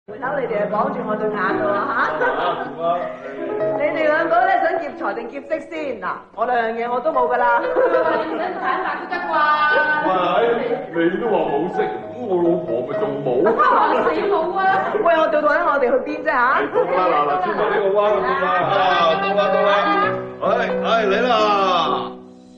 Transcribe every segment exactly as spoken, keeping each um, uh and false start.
回頭你哋係綁住我對眼㗎喎嚇！你哋兩個咧想劫財定劫色先？嗱，我兩樣嘢我都冇㗎啦。你唔使坦白都得啩？ 喂，你都話冇色，咁我老婆咪仲冇？ 話死冇啊！喂，我到底我哋去邊啫嚇？ 好啦，嗱嗱，穿埋呢個彎咁啦，啊，到啦到啦，係係嚟啦！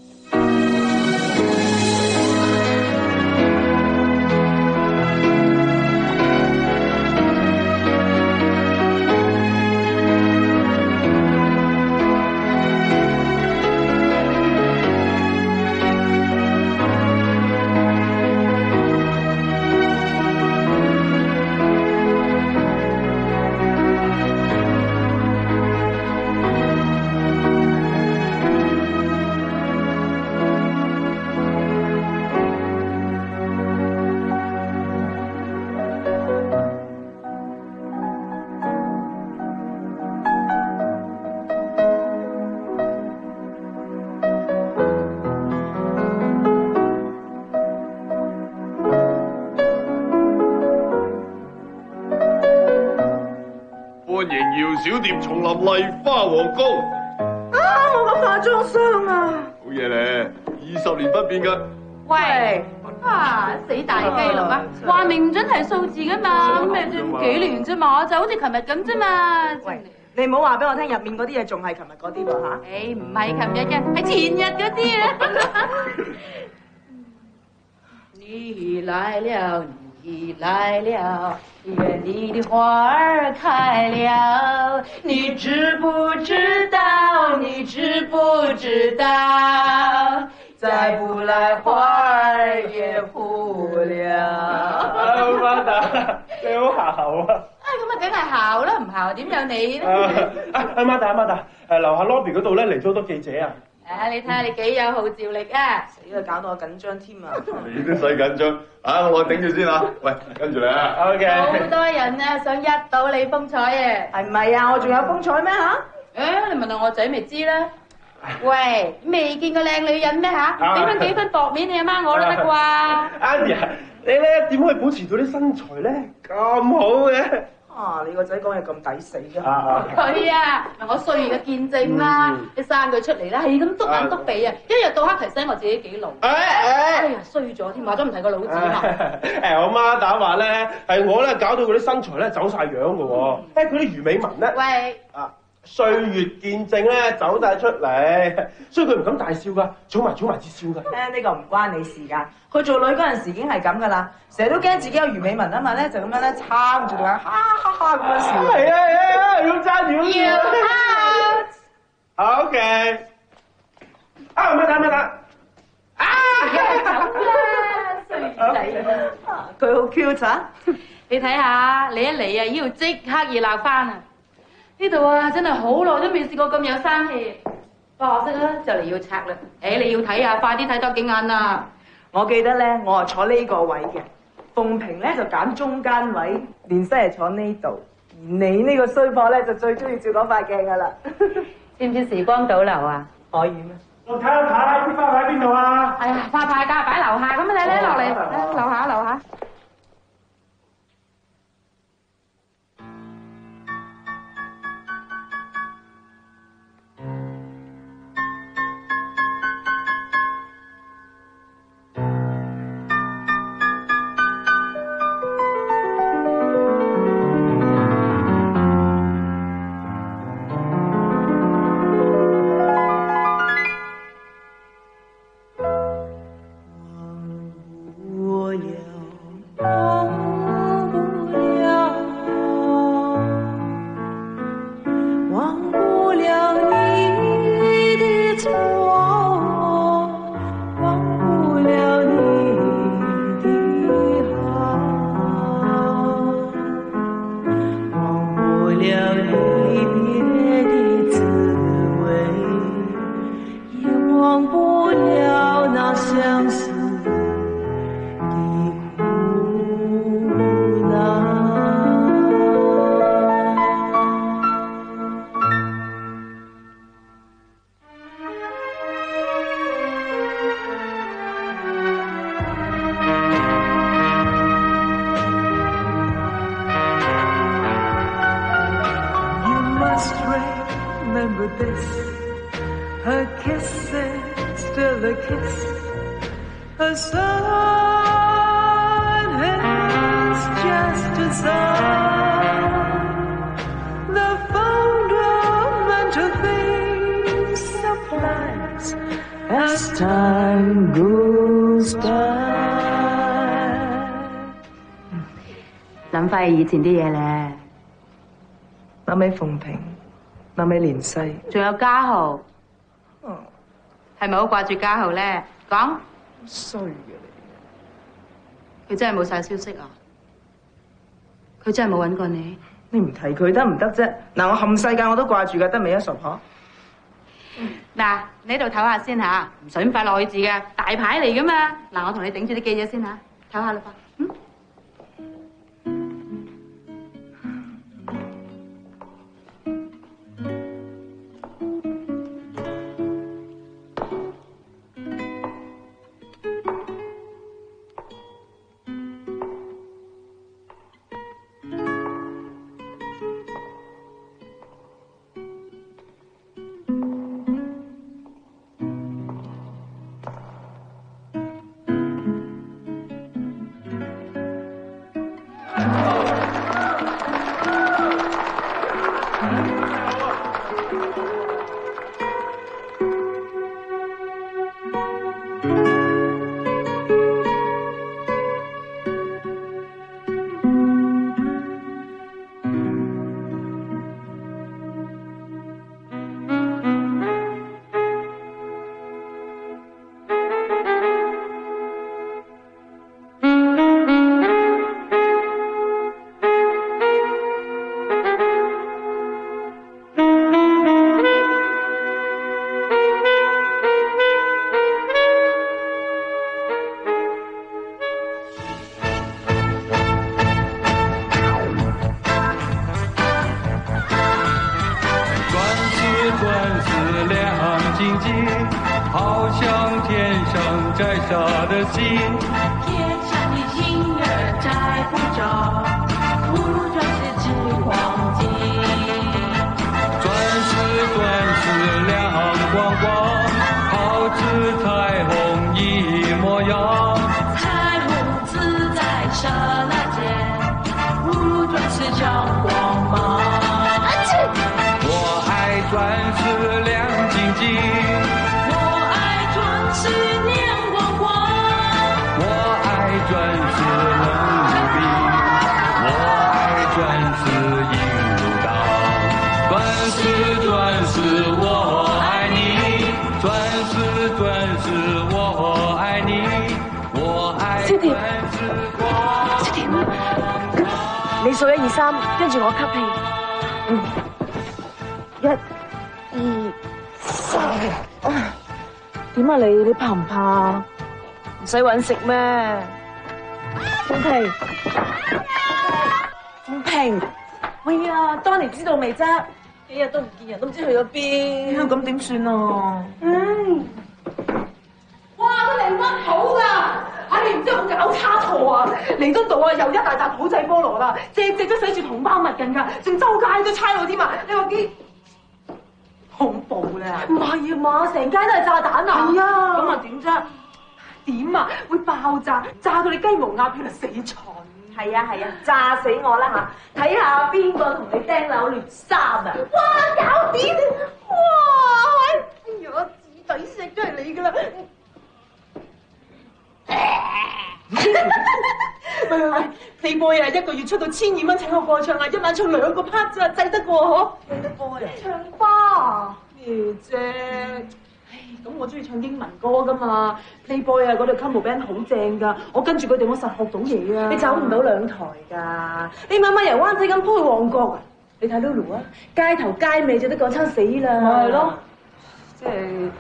歡迎姚小蝶重臨麗花皇宮。 啊！我個化妝箱啊！ 好嘢咧，二十年不變㗎。 喂，啊死大雞啦嘛！話明唔準係數字㗎嘛，咩啫？幾年啫嘛，就好似琴日咁啫嘛。 喂，你唔好話俾我聽，入面嗰啲嘢仲係琴日嗰啲喎嚇。 誒，唔係琴日嘅，係前日嗰啲啊。你來了，你來了，園裡的花兒開了，你知不知道？你知不知道？再不來花兒也枯了。 啊，媽達，你好姣啊！ 啊，咁啊，梗係姣啦，唔姣點有你咧？ 啊，啊，媽達，媽達，誒樓下 lobby 嗰度咧嚟咗好多記者啊！ 啊，你睇下你幾有號召力啊！ 死啦，搞到我緊張添啊！ 你都使緊張啊！我頂住先啊！喂，跟住嚟啊 ！OK。 好多人啊，想一睹你風采啊！ 係唔係啊？我仲有風采咩嚇？ 誒，你問下我仔咪知啦。喂，未見過靚女人咩嚇？俾翻幾分薄面你阿媽我都得啩 ？Andy 啊，你咧點可以保持到啲身材咧咁好嘅？ 啊！你個仔講嘢咁抵死嘅。 佢啊，嗱我歲月嘅見證啦，你生佢出嚟啦，係咁篤眼篤鼻啊，一日到黑提醒我自己幾老。誒誒，哎呀衰咗添，話咗唔提個老字嘛。 誒我媽打話咧，係我咧搞到佢啲身材咧走晒樣嘅喎。誒佢啲魚尾紋咧， 喂啊歲月見證咧走晒出嚟，所以佢唔敢大笑㗎，儲埋儲埋至笑㗎。 誒呢個唔關你事㗎，佢做女嗰陣時已經係咁㗎啦，成日都驚自己有魚尾紋啊嘛咧，就咁樣咧撐住對眼，哈哈哈咁樣笑。 係啊係啊，要爭要要啊 ！OK，啊乜打乜打，啊走啦，衰仔！ 佢好 cute 啊！ 你睇下，你一嚟啊，要即刻熱鬧翻啊！呢度啊，真係好耐都未試過咁有生氣。不過可惜啦，就嚟要拆啦。誒，你要睇啊，快啲睇多幾眼啊！ 我記得咧，我係坐呢個位嘅，鳳萍咧就揀中間位，連西係坐呢度，而你呢個衰婆咧就最中意照嗰塊鏡噶啦。 知唔知時光倒流啊？ 可以咩？ 我睇下睇啲花擺喺邊度啊？ 哎呀，花牌架擺樓下，咁你咧落嚟，樓下樓下。 remember this. A kiss is still a kiss. A sign is just a sign. The fundamental things supplies as time goes by. 諗翻起以前啲嘢咧， 諗起鳳萍，諗起連西， 仲有家豪， 哦， 係咪好掛住家豪咧？講衰嘅佢真係冇晒消息啊！佢真係冇揾過你。 你，你唔提佢得唔得啫？嗱，我冚世界我都掛住㗎，得未啊，傻婆？ 嗱，你喺度唞下先嚇，唔使咁快落去字嘅，大牌嚟㗎嘛！嗱，我同你頂住啲記者先嚇，唞下啦噃。嗯。 你數一二三，跟住我吸氣。嗯，一、二、三。點啊你？你怕唔怕？唔使搵食咩？鳳萍，鳳萍，喂啊！當年知道未啫？幾日都唔見人，都唔知去咗邊。咁點算啊？嗯。哇！都嚟乜好㗎？唉，唔知有冇搞差錯啊！彌敦道啊，又一大紮土製菠蘿啦，隻隻都寫住同胞勿近㗎，仲周街都差佬添啊！你話幾恐怖咧？唔係啊嘛，成街都係炸彈啊！係啊，咁啊點啫？點啊？會爆炸，炸到你雞毛鴨血啊死蠢！係啊係啊，炸死我啦嚇！睇下邊個同你釘柳亂衫啊！哇，搞掂！哇，哎呀，紙底石都係你㗎啦！喂喂喂 ，Playboy 啊，一個月出到千二蚊請我過唱啊，一晚唱兩個 part 咋，制得過嗬？制得過啊！唱吧咩啫？唉，咁我中意唱英文歌噶嘛 ，Playboy 啊，嗰度 combo band 好正噶，我跟住佢哋我實學到嘢啊！你走唔到兩台㗎，你晚晚由灣仔咁鋪去旺角啊？你睇 Lulu 啊，街頭街尾就得嗰餐死啦！咪係咯，即係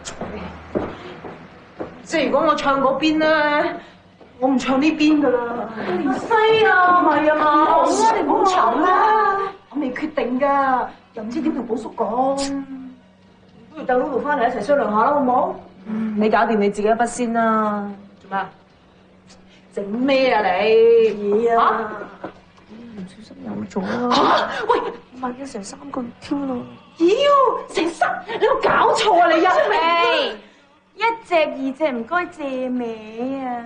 即係如果我唱嗰邊咧。我唔唱呢邊噶啦，連西啊，唔係啊嘛，好啊，你唔好嘈啦，我未決定噶，又唔知點同寶叔講，不如等 Lulu 翻嚟一齊商量下啦，好唔好？嗯，你搞掂你自己一筆先啦。做咩？整咩啊你？嘢啊！ 唔小心有咗啊！喂，萬一成三個月添咯！妖，成三，你有搞錯啊你啊！ 喂，一隻二隻唔該借尾啊！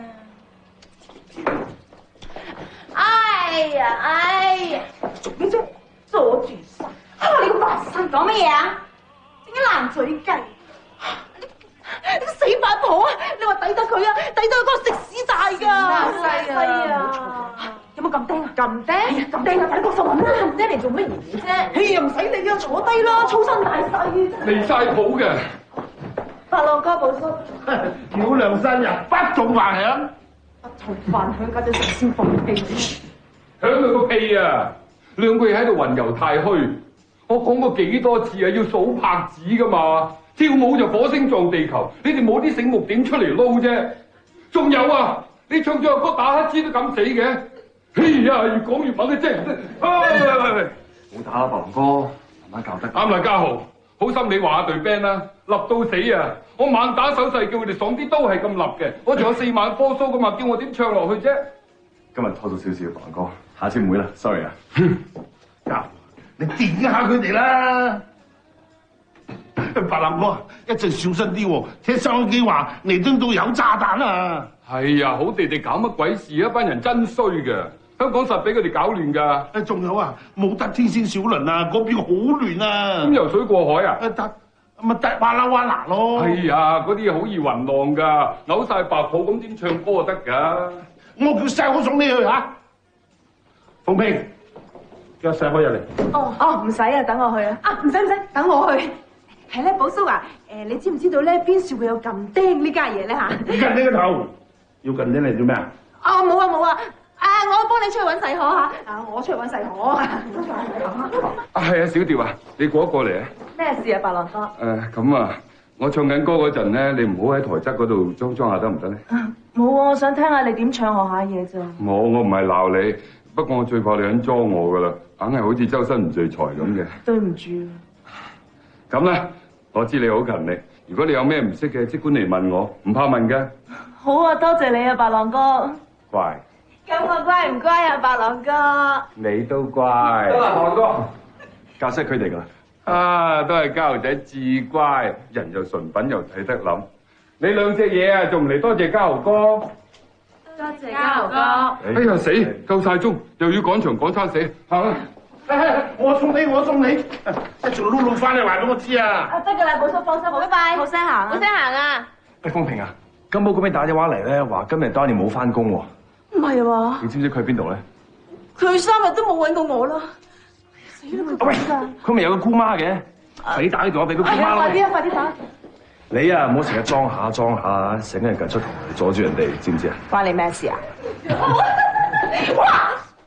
哎呀，哎呀，做咩啫？阻住晒！啊，你個白生講乜嘢啊？點解爛嘴雞？ 你個死八婆啊！你話抵得佢啊？抵得佢嗰個食屎大㗎！ 西啊！ 有冇撳釘啊？ 撳釘？ 撳釘啊！快啲幫手揾啦！撳釘嚟做乜嘢啫？哎呀，唔使理啊，坐低啦，粗身大細。 離晒譜嘅。 白浪哥寶叔， 曉亮生日不中飯響， 不同飯響，家姐食先放屁。 響佢個屁啊！兩個嘢喺度雲遊太虛。我講過幾多次啊，要數拍子㗎嘛。跳舞就火星撞地球，你哋冇啲醒目點出嚟撈啫？仲有啊，你唱咗個歌打乞嗤都敢死嘅？哎呀，越講越猛嘅啫！喂喂喂喂， 冇打啦，白龍哥，慢慢教得。 啱啦，家豪，好心你話下隊 band 啦，立到死啊！我猛打手勢叫佢哋爽啲都係咁立嘅，我仲有四晚科 show 噶嘛，叫我點唱落去啫？ 今日拖咗少少，白龍哥，下次唔會啦 ，sorry 啊。 家豪，你點下佢哋啦！白林哥，一陣小心啲喎，聽收音機話彌敦道有炸彈啊！ 係啊，好地地搞乜鬼事啊！班人真衰嘅，香港實俾佢哋搞亂㗎。 誒，仲有啊，冇得天星小輪啊，嗰邊好亂啊！ 咁游水過海啊？ 誒得，咪得哇啦哇啦咯！ 係啊，嗰啲嘢好易暈浪㗎，嘔晒白泡咁點唱歌就得㗎？ 我叫細可送你去嚇。鳳平，叫細可入嚟。 哦哦，唔使啊，等我去啊。 啊，唔使唔使，等我去。係咧，寶叔啊，誒，你知唔知道咧邊處會有撳釘呢家嘢咧嚇？ 近你個頭，要近啲嚟做咩啊？ 哦，冇啊冇啊，啊，我幫你出去揾細可嚇，啊，我出去揾細可。 啊，係啊，小調啊，你過一過嚟啊。 咩事啊，白浪哥？ 誒，咁啊，我唱緊歌嗰陣咧，你唔好喺台側嗰度裝裝下得唔得咧？ 冇啊，我想聽下你點唱學下嘢啫。 冇，我唔係鬧你，不過我最怕你肯裝我噶啦，硬係好似周身唔聚財咁嘅。對唔住。咁啦。我知你好勤力，如果你有咩唔識嘅，即管嚟問我，唔怕問㗎。 好啊，多謝你啊，白浪哥。 乖。 咁我乖唔乖啊，白浪哥？ 你都乖。 得啦，白龍哥，教識佢哋㗎啦。 啊，都係家豪仔至乖，人又純品又睇得諗。你兩隻嘢啊，仲唔嚟多謝家豪哥？ 多謝家豪哥。 哎呀死，夠晒鐘，又要趕場趕餐死，行啦。 我送你，我送你，一早碌碌翻嚟話俾我知啊！ 啊，得㗎啦，寶叔放心，拜拜。好聲行啊！好聲行啊！ 喂，風平啊，金寶嗰邊打電話嚟咧，話今日當年冇翻工喎。 唔係啊嘛？ 你知唔知佢喺邊度咧？ 佢三日都冇揾過我啦。死啦！佢喂，佢咪有個姑媽嘅，快啲打啲電話俾個姑媽啦！ 快啲啊！快啲打！ 你啊，唔好成日裝下裝下，成日近出頭嚟阻住人哋，知唔知啊？ 關你咩事啊？ 哇！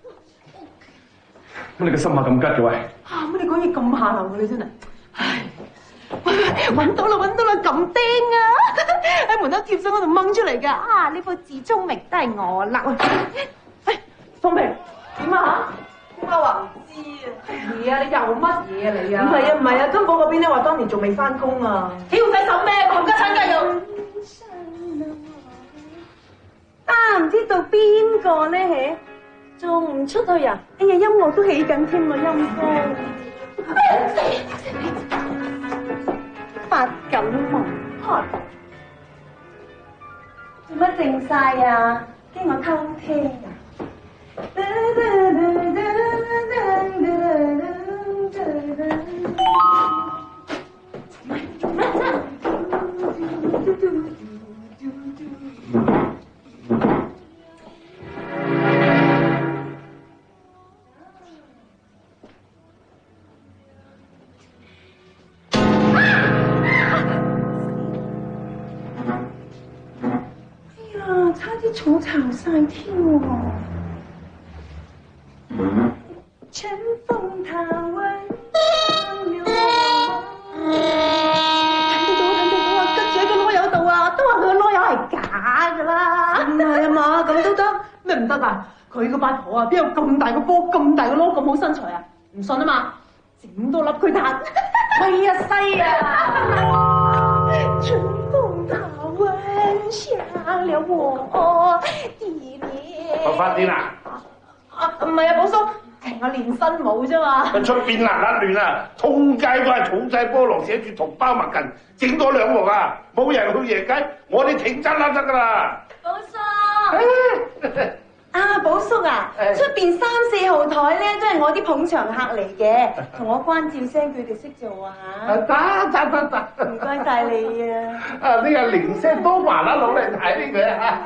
乜你個心下咁吉嘅喂？ 啊！乜你講嘢咁下流嘅你真係，唉！喂喂，揾到啦揾到啦，撳釘啊！喺門口貼上嗰度掹出嚟㗎。 啊！呢副自聰明都係我啦。 喂，鳳平點啊嚇？點解話唔知啊？ 係啊！你又乜嘢啊你啊？ 唔係啊唔係啊，金寶嗰邊咧話當年仲未翻工啊。 屌仔手咩？冚家鏟家用。 啊！唔知道邊個咧嚇？仲唔出去啊？哎呀，音樂都起緊添啊，陰公。發緊夢，做乜靜晒啊？驚我偷聽啊？做咩啫？草巢晒添喎！春風他溫了我。睇到睇到啊！跟住喺個籮柚度啊，都話佢個籮柚係假㗎啦！唔係啊嘛，咁都得咩唔得啊？佢個八婆啊，邊有咁大個波、咁大個籮、咁好身材啊？唔信啊嘛，整多粒佢彈，係啊西啊！春風他溫下了我的臉。 我發癲啦！ 啊，唔係啊，寶叔， 我練新舞啫嘛。 出邊嗱嗱亂啊，通街都係土製菠蘿，寫住同胞麥近，整多兩鑊啊！冇人去夜街，我哋停真啦得㗎啦。 寶叔，啊寶叔啊，出邊三四號台咧都係我啲捧場客嚟嘅，同我關照聲，佢哋識做啊嚇。 得得得得， 唔該晒你啊！ 啊呢個零舍多麻啦，攞嚟睇呢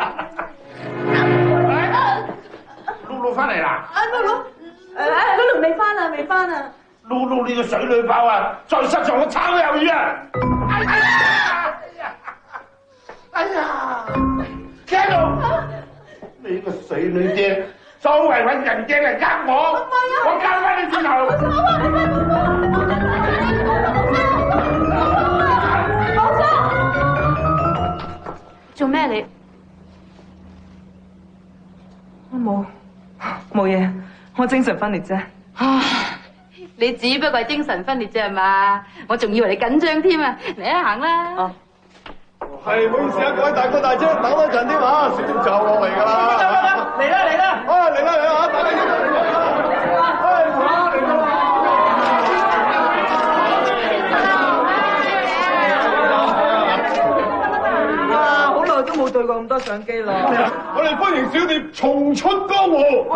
個。露露翻嚟啦！ 啊露露，誒露露未翻啊，未翻啊！ 露露呢個水女包啊，再失咗我炒魷魚啊！哎呀！哎呀！聽到？你個水女姐，周圍揾人驚嚟呃我，我交翻你轉頭。 寶叔，做咩你？ 我冇冇嘢，我精神分裂啫。 唉，你只不過係精神分裂啫係嘛？我仲以為你緊張添啊！嚟啊，行啦！哦， 係唔好意思啊，各位大哥大姐，等多陣添啊，小點就落嚟㗎啦。嚟啦嚟啦！啊嚟啦嚟啦！大家要嚟啦！哎嚟啦嚟啦！ 啊，好耐都冇對過咁多相機啦。 我哋歡迎小蝶重出江湖。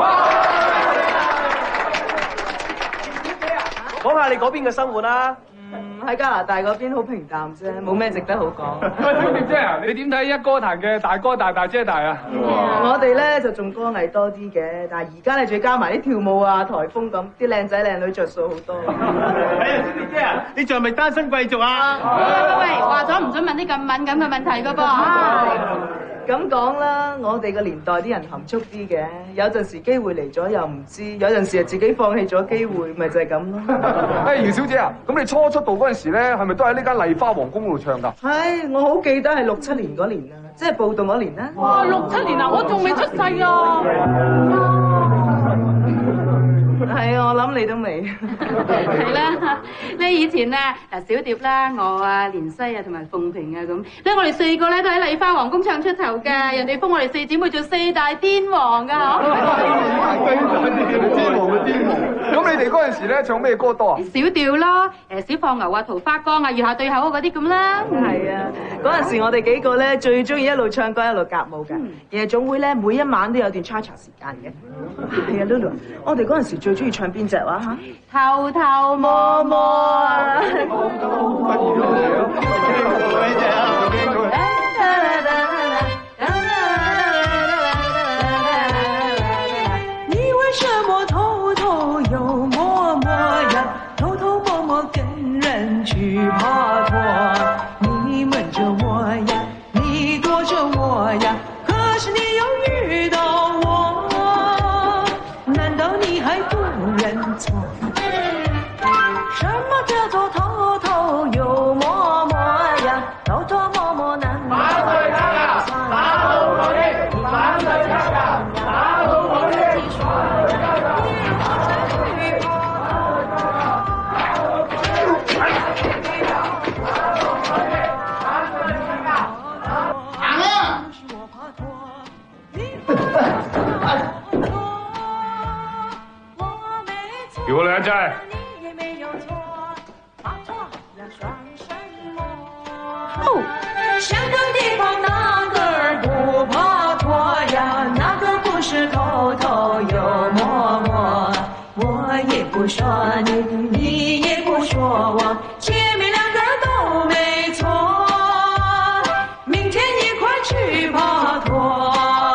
講下你嗰邊嘅生活啦。 嗯，喺加拿大嗰邊好平淡啫，冇咩值得好講。 喂，小蝶姐啊，你點睇一哥壇嘅大哥大大姐大啊？ 我哋咧就仲歌藝多啲嘅，但係而家咧仲要加埋啲跳舞啊、颱風咁，啲靚仔靚女着數好多。 係啊，小蝶姐啊，你仲係咪單身貴族啊？ 喂喂，話咗唔准問啲咁敏感嘅問題㗎噃。 咁講啦，我哋個年代啲人含蓄啲嘅，有陣時機會嚟咗又唔知，有陣時係自己放棄咗機會，咪就係咁咯。 誒，姚小姐啊，咁你初出道嗰陣時咧，係咪都喺呢間麗花皇宮度唱㗎？ 係，我好記得係六七年嗰年啊，即係暴動嗰年啦。 哇，六七年啊，我仲未出世啊！ 係啊，我諗你都未。 係啦，咧以前咧，嗱小蝶啦，我啊，蓮西啊，同埋鳳萍啊咁，咧我哋四個咧都喺麗花皇宮唱出頭㗎，人哋封我哋四姊妹做四大天王㗎，嗬。 天王嘅天王。咁你哋嗰陣時咧唱咩歌多啊？ 小調啦，誒小放牛啊，桃花江啊，月下對口嗰啲咁啦。 係啊，嗰陣時我哋幾個咧最中意一路唱歌一路夾舞㗎。夜總會咧每一晚都有段 cha cha 時間嘅。係啊 ，Lulu， 我哋嗰陣時最中意唱邊隻話嚇？ 偷偷摸摸啊！ 你為什麼偷偷又摸摸呀？偷偷摸摸跟人去拍拖，你瞞着我呀，你躲着我呀，可是你又遇到我，難道你還不認錯？什麼叫做偷偷又摸摸呀？偷偷摸摸難道反對他呀！打倒我哋！反對他呀！打倒我哋！ 給我兩隻。 哦，相同地方哪個兒不怕拖呀？哪個不是偷偷又摸摸？我也不說你，你也不說我，前面兩個都沒錯。明天一塊去拍拖。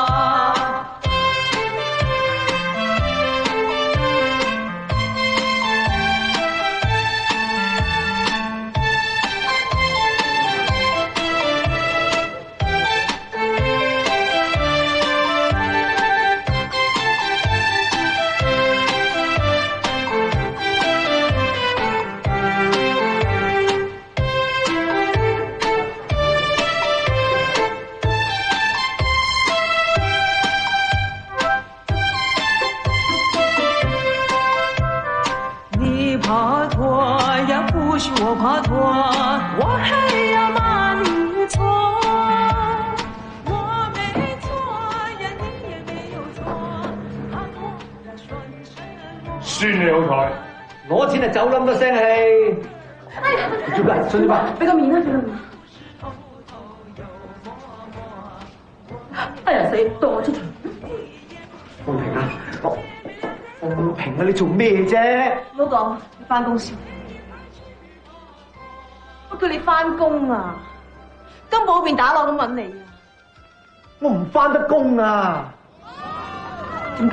我怕拖，我還要罵你錯，我沒錯呀，你也沒有錯，怕拖呀算什麼？ 算你好彩。 攞錢就走咁多聲氣。 哎呀， 做咩？信啲吧？ 俾個面啦，俾個面。哎呀死，到我出場。 鳳萍啊，我鳳萍啊，你做咩啫？ 唔好講，你翻工先。我叫你翻工啊，金寶嗰邊打鑼咁揾你啊。 我唔翻得工啊。 點解？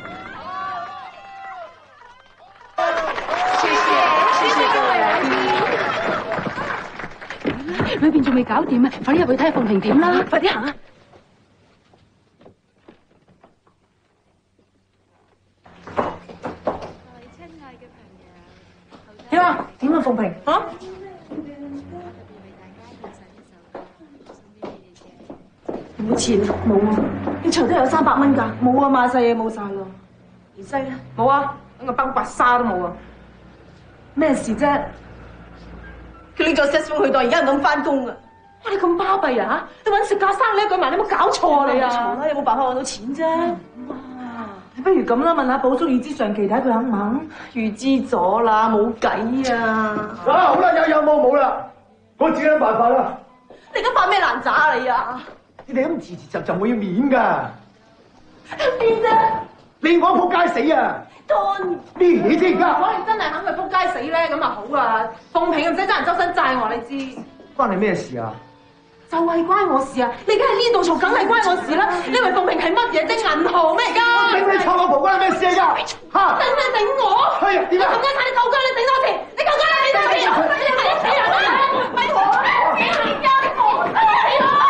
裏邊仲未搞掂啊！快啲入去睇下鳳萍點啦！ 快啲行啊！點啊？點啊？鳳萍啊？有冇錢？冇啊！你籌都有三百蚊㗎，冇啊！買晒嘢冇晒咯。而西咧？冇啊！揾個包刮沙都冇啊！咩事啫？叫你做 sales 去到而家唔敢翻工啊！哇！你咁巴閉啊嚇！你揾食架生你一句埋，你有冇搞錯啊你啊？錯啦！有冇辦法揾到錢啫？哇！你不如咁啦，問下寶叔預支上期睇佢肯唔肯？預支咗啦，冇計啊！ 啊好啦，有有冇冇啦，我自己諗辦法啦。 你而家發咩爛渣啊你啊？ 你哋咁遲遲就就會要面㗎。 邊啫？ 你我仆街死啊！ 當咩嘢啫而家？ 如果你真係肯去仆街死咧，咁啊好啊！鳳萍唔使爭人周身債我，你知？ 關你咩事啊？ 就係關我事啊！你而家喺呢度嘈，梗係關我事啦！你以為鳳萍係乜嘢啫？銀行咩㗎？ 頂你臭老婆關你咩事啊？嚇！ 頂你頂我！ 係啊，點啊？ 咁多餐你夠姜，你頂多次，你夠姜你頂多次，你係一死人啦！咪我死人家我死我！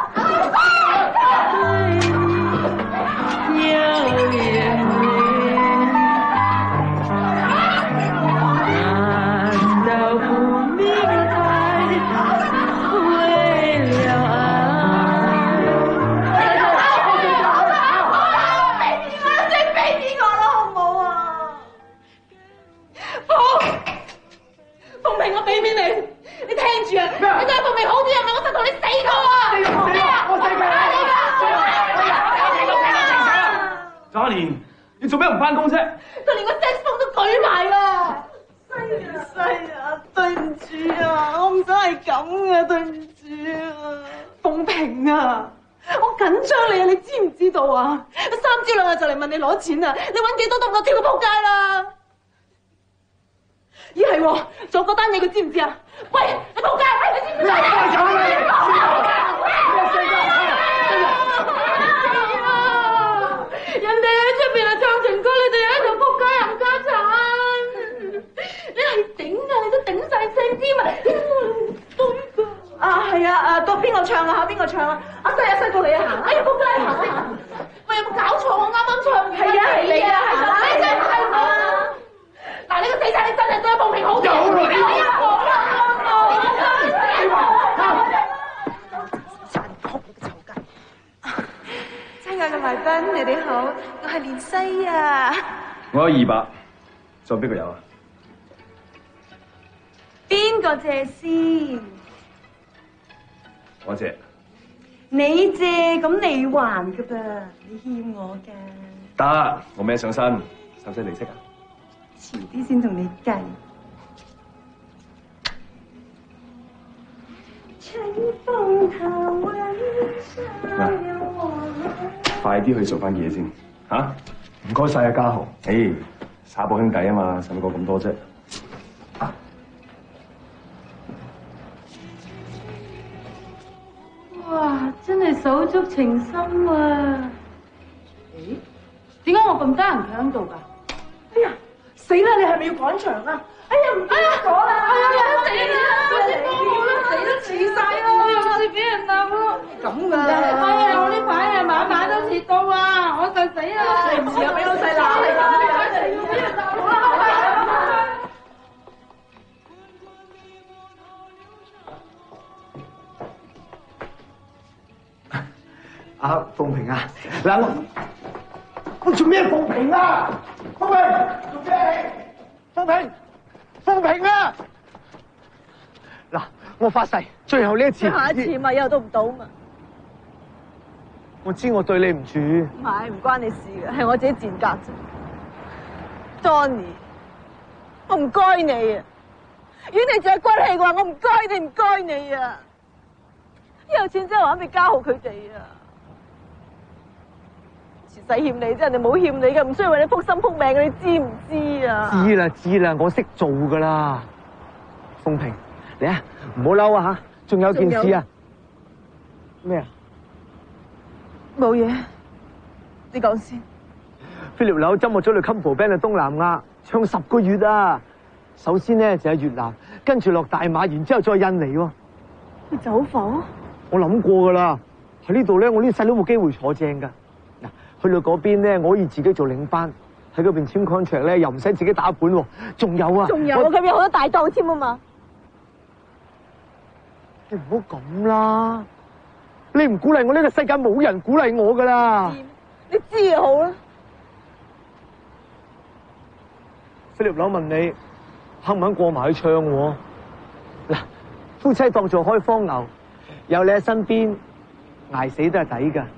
俾面你，你聽住啊！你對鳳萍好啲啊，唔係我實同你死過啊！ 死我死我，我死佢！阿蓮，你做咩唔翻工啫？ 佢連個 sex phone 都舉埋啦！西啊西啊，對唔住啊，我唔想係咁啊，對唔住啊！鳳萍啊，我緊張你啊，你知唔知道啊？三朝兩日就嚟問你攞錢啊！你揾幾多都唔夠跳到仆街啦！咦係喎，做嗰單嘢佢知唔知啊？喂，你仆街，你知唔知啊？你走啦！人哋喺出邊啊唱情歌，你哋喺度仆街冚家產，你係頂啊！你都頂晒聲添啊！對㗎。啊係啊，啊個邊個唱啊？邊個唱啊？阿西啊西過嚟啊行！哎呀仆街行！喂有冇搞錯啊？啱啱唱完。係啊係你啊係啊！你真係我。嗱，你個死仔，你真係對鳳萍好啲。有嚟啊！好啊！好啊！殘酷嘅臭雞！親愛嘅來賓，你哋好，我係連西啊。 我有二百，仲有邊個有啊？ 邊個借先？ 我借。 你借咁你還噶噃，你欠我噶。 得，我孭上身，使唔使利息啊？ 遲啲先同你計。 快啲去做翻嘢先，吓、啊？ 唔該晒啊，家豪。 誒，耍寶兄弟啊嘛，使乜講咁多啫？ 哇，真係手足情深啊！誒，點解我咁得人企喺度㗎？ 哎呀！死啦！你係咪要趕場啊？哎呀唔記得咗啦！係啊係啊死啦！快啲幫我啦！死都遲晒啦！我又試俾人鬧咯！咁噶？ 哎呀！我呢排啊晚晚都遲到啊！我就死啦！ 你唔遲又俾老細鬧你咁，你要俾人鬧啦！ 阿鳳萍啊，嗱我我做咩鳳萍啊？鳳萍做咩？鳳萍，鳳萍啊！嗱，我發誓，最後呢一次， 下一次咪以後都唔到嘛。 我知我對你唔住， 唔係唔關你事嘅，係我自己賤格啫。 Johnny， 我唔該你啊！如果你仲係骨氣嘅話，我唔該你，唔該你啊！有錢真係還俾家豪佢哋啊！前世欠你啫，人哋冇欠你嘅，唔需要為你撲心撲命嘅，你知唔知啊？ 知啦知啦，我識做噶啦。鳳萍，嚟啊，唔好嬲啊吓！仲有件事啊！咩啊？ 冇嘢，你講先。 菲力樓針我咗去 Combo Band 去東南亞唱十個月啊！首先咧就係越南，跟住落大馬，然之後再印尼喎。 你走火？ 我諗過噶啦，喺呢度咧，我呢世都冇機會坐正噶。嗱，去到嗰邊咧，我可以自己做領班，喺嗰邊簽 contract 咧，又唔使自己打本喎。仲有啊， 仲有啊，佢邊有好多大檔添啊嘛。 你唔好咁啦，你唔鼓勵我，呢個世界冇人鼓勵我噶啦。 你知就好啦。 菲力樓問你肯唔肯過埋去唱喎？嗱，夫妻當做開荒牛，有你喺身邊，捱死都係抵噶。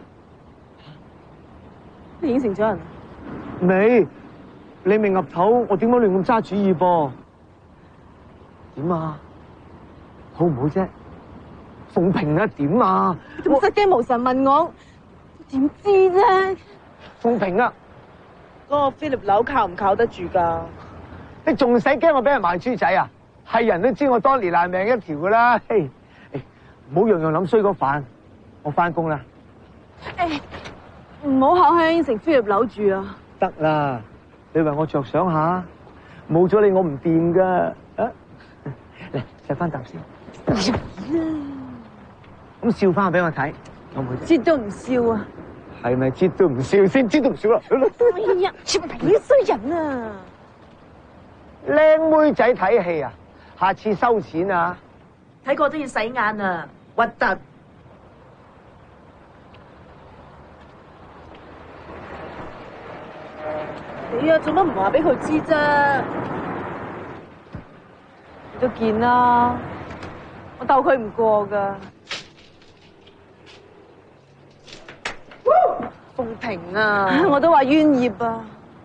你應承咗人？ 未，你未岌頭，我點解亂咁揸主意噃？點啊？好唔好啫？鳳萍啊，點啊？ 咁失驚無神問我，點知啫？ 鳳萍啊， 嗰個菲力樓靠唔靠得住噶？ 你仲使驚我俾人賣豬仔啊？係人都知我當年爛命一條噶啦。嘿，唔好樣樣諗衰嗰飯，我翻工啦。 誒，唔好口香應承菲力樓住啊！ 得啦，你為我着想下，冇咗你我唔掂噶。啊，嚟食翻啖先。咁笑翻俾我睇，好唔好？ 知都唔笑啊！ 係咪知都唔笑先？知都唔笑啦！ 哎呀，全係啲衰人啊！ 靚妹仔睇戲啊，下次收錢啊！ 睇過都要洗眼啊，核突！你啊，做乜唔話俾佢知啫？你都見啦，我鬥佢唔過噶。鳳萍啊，我都話冤孽啊！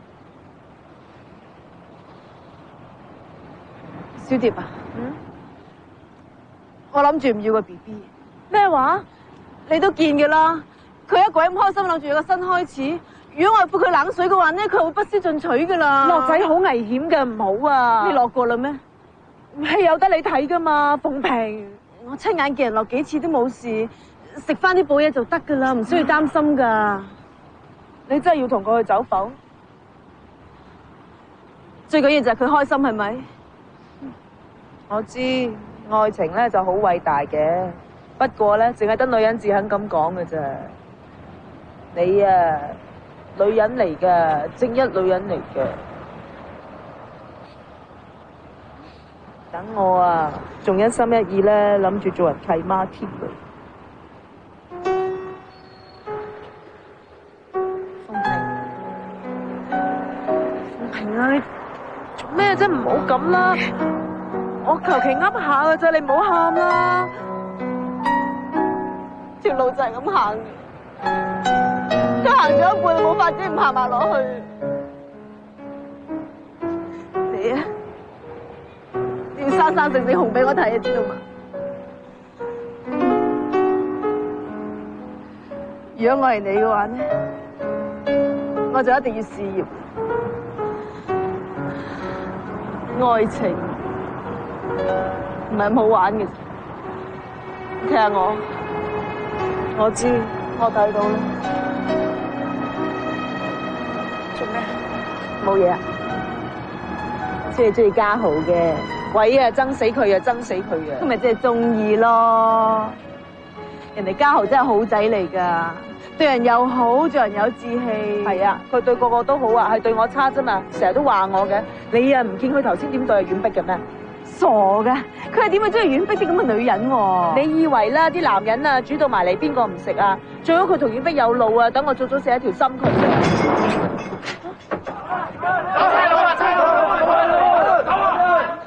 小蝶啊，嗯，我諗住唔要個 B B。咩話？你都見嘅啦，佢一個人咁開心，諗住有個新開始。如果我潑佢冷水嘅話咧，佢會不思進取噶啦。落仔好危險嘅，唔好啊！你落過啦咩？係有得你睇噶嘛，鳳萍。我親眼見人落幾次都冇事，食翻啲補嘢就得噶啦，唔需要擔心噶。你真係要同佢去走否？最緊要就係佢開心，係咪？我知愛情咧就好偉大嘅，不過咧淨係得女人至肯咁講嘅啫。你啊，女人嚟噶，正一女人嚟嘅。等我啊，仲一心一意咧諗住做人契媽添啊！鳳萍，鳳萍啊，你做咩啫？唔好咁啦！我求其噏下嘅啫，你唔好喊啦。條路就係咁行嘅，都行咗一半，冇法子唔行埋落去。你啊，你要生生性性紅俾我睇啊，知道嘛？如果我係你嘅話呢，我就一定要事業、愛情。唔係咁好玩嘅，睇下我，我知，我睇到啦。做咩？冇嘢啊。即係中意家豪嘅，鬼啊憎死佢啊憎死佢啊！咁咪即係中意咯。人哋家豪真係好仔嚟噶，對人又好，做人有志氣。係啊，佢對個個都好啊，係對我差啫嘛，成日都話我嘅。你啊唔見佢頭先點對阿婉碧嘅咩？傻嘅，佢係點會中意婉碧啲咁嘅女人喎？你以為啦，啲男人啊煮到埋嚟，邊個唔食啊？最好佢同婉碧有路啊，等我早早寫一條心佢啊！差佬啊！差佬啊！走啊！走啊！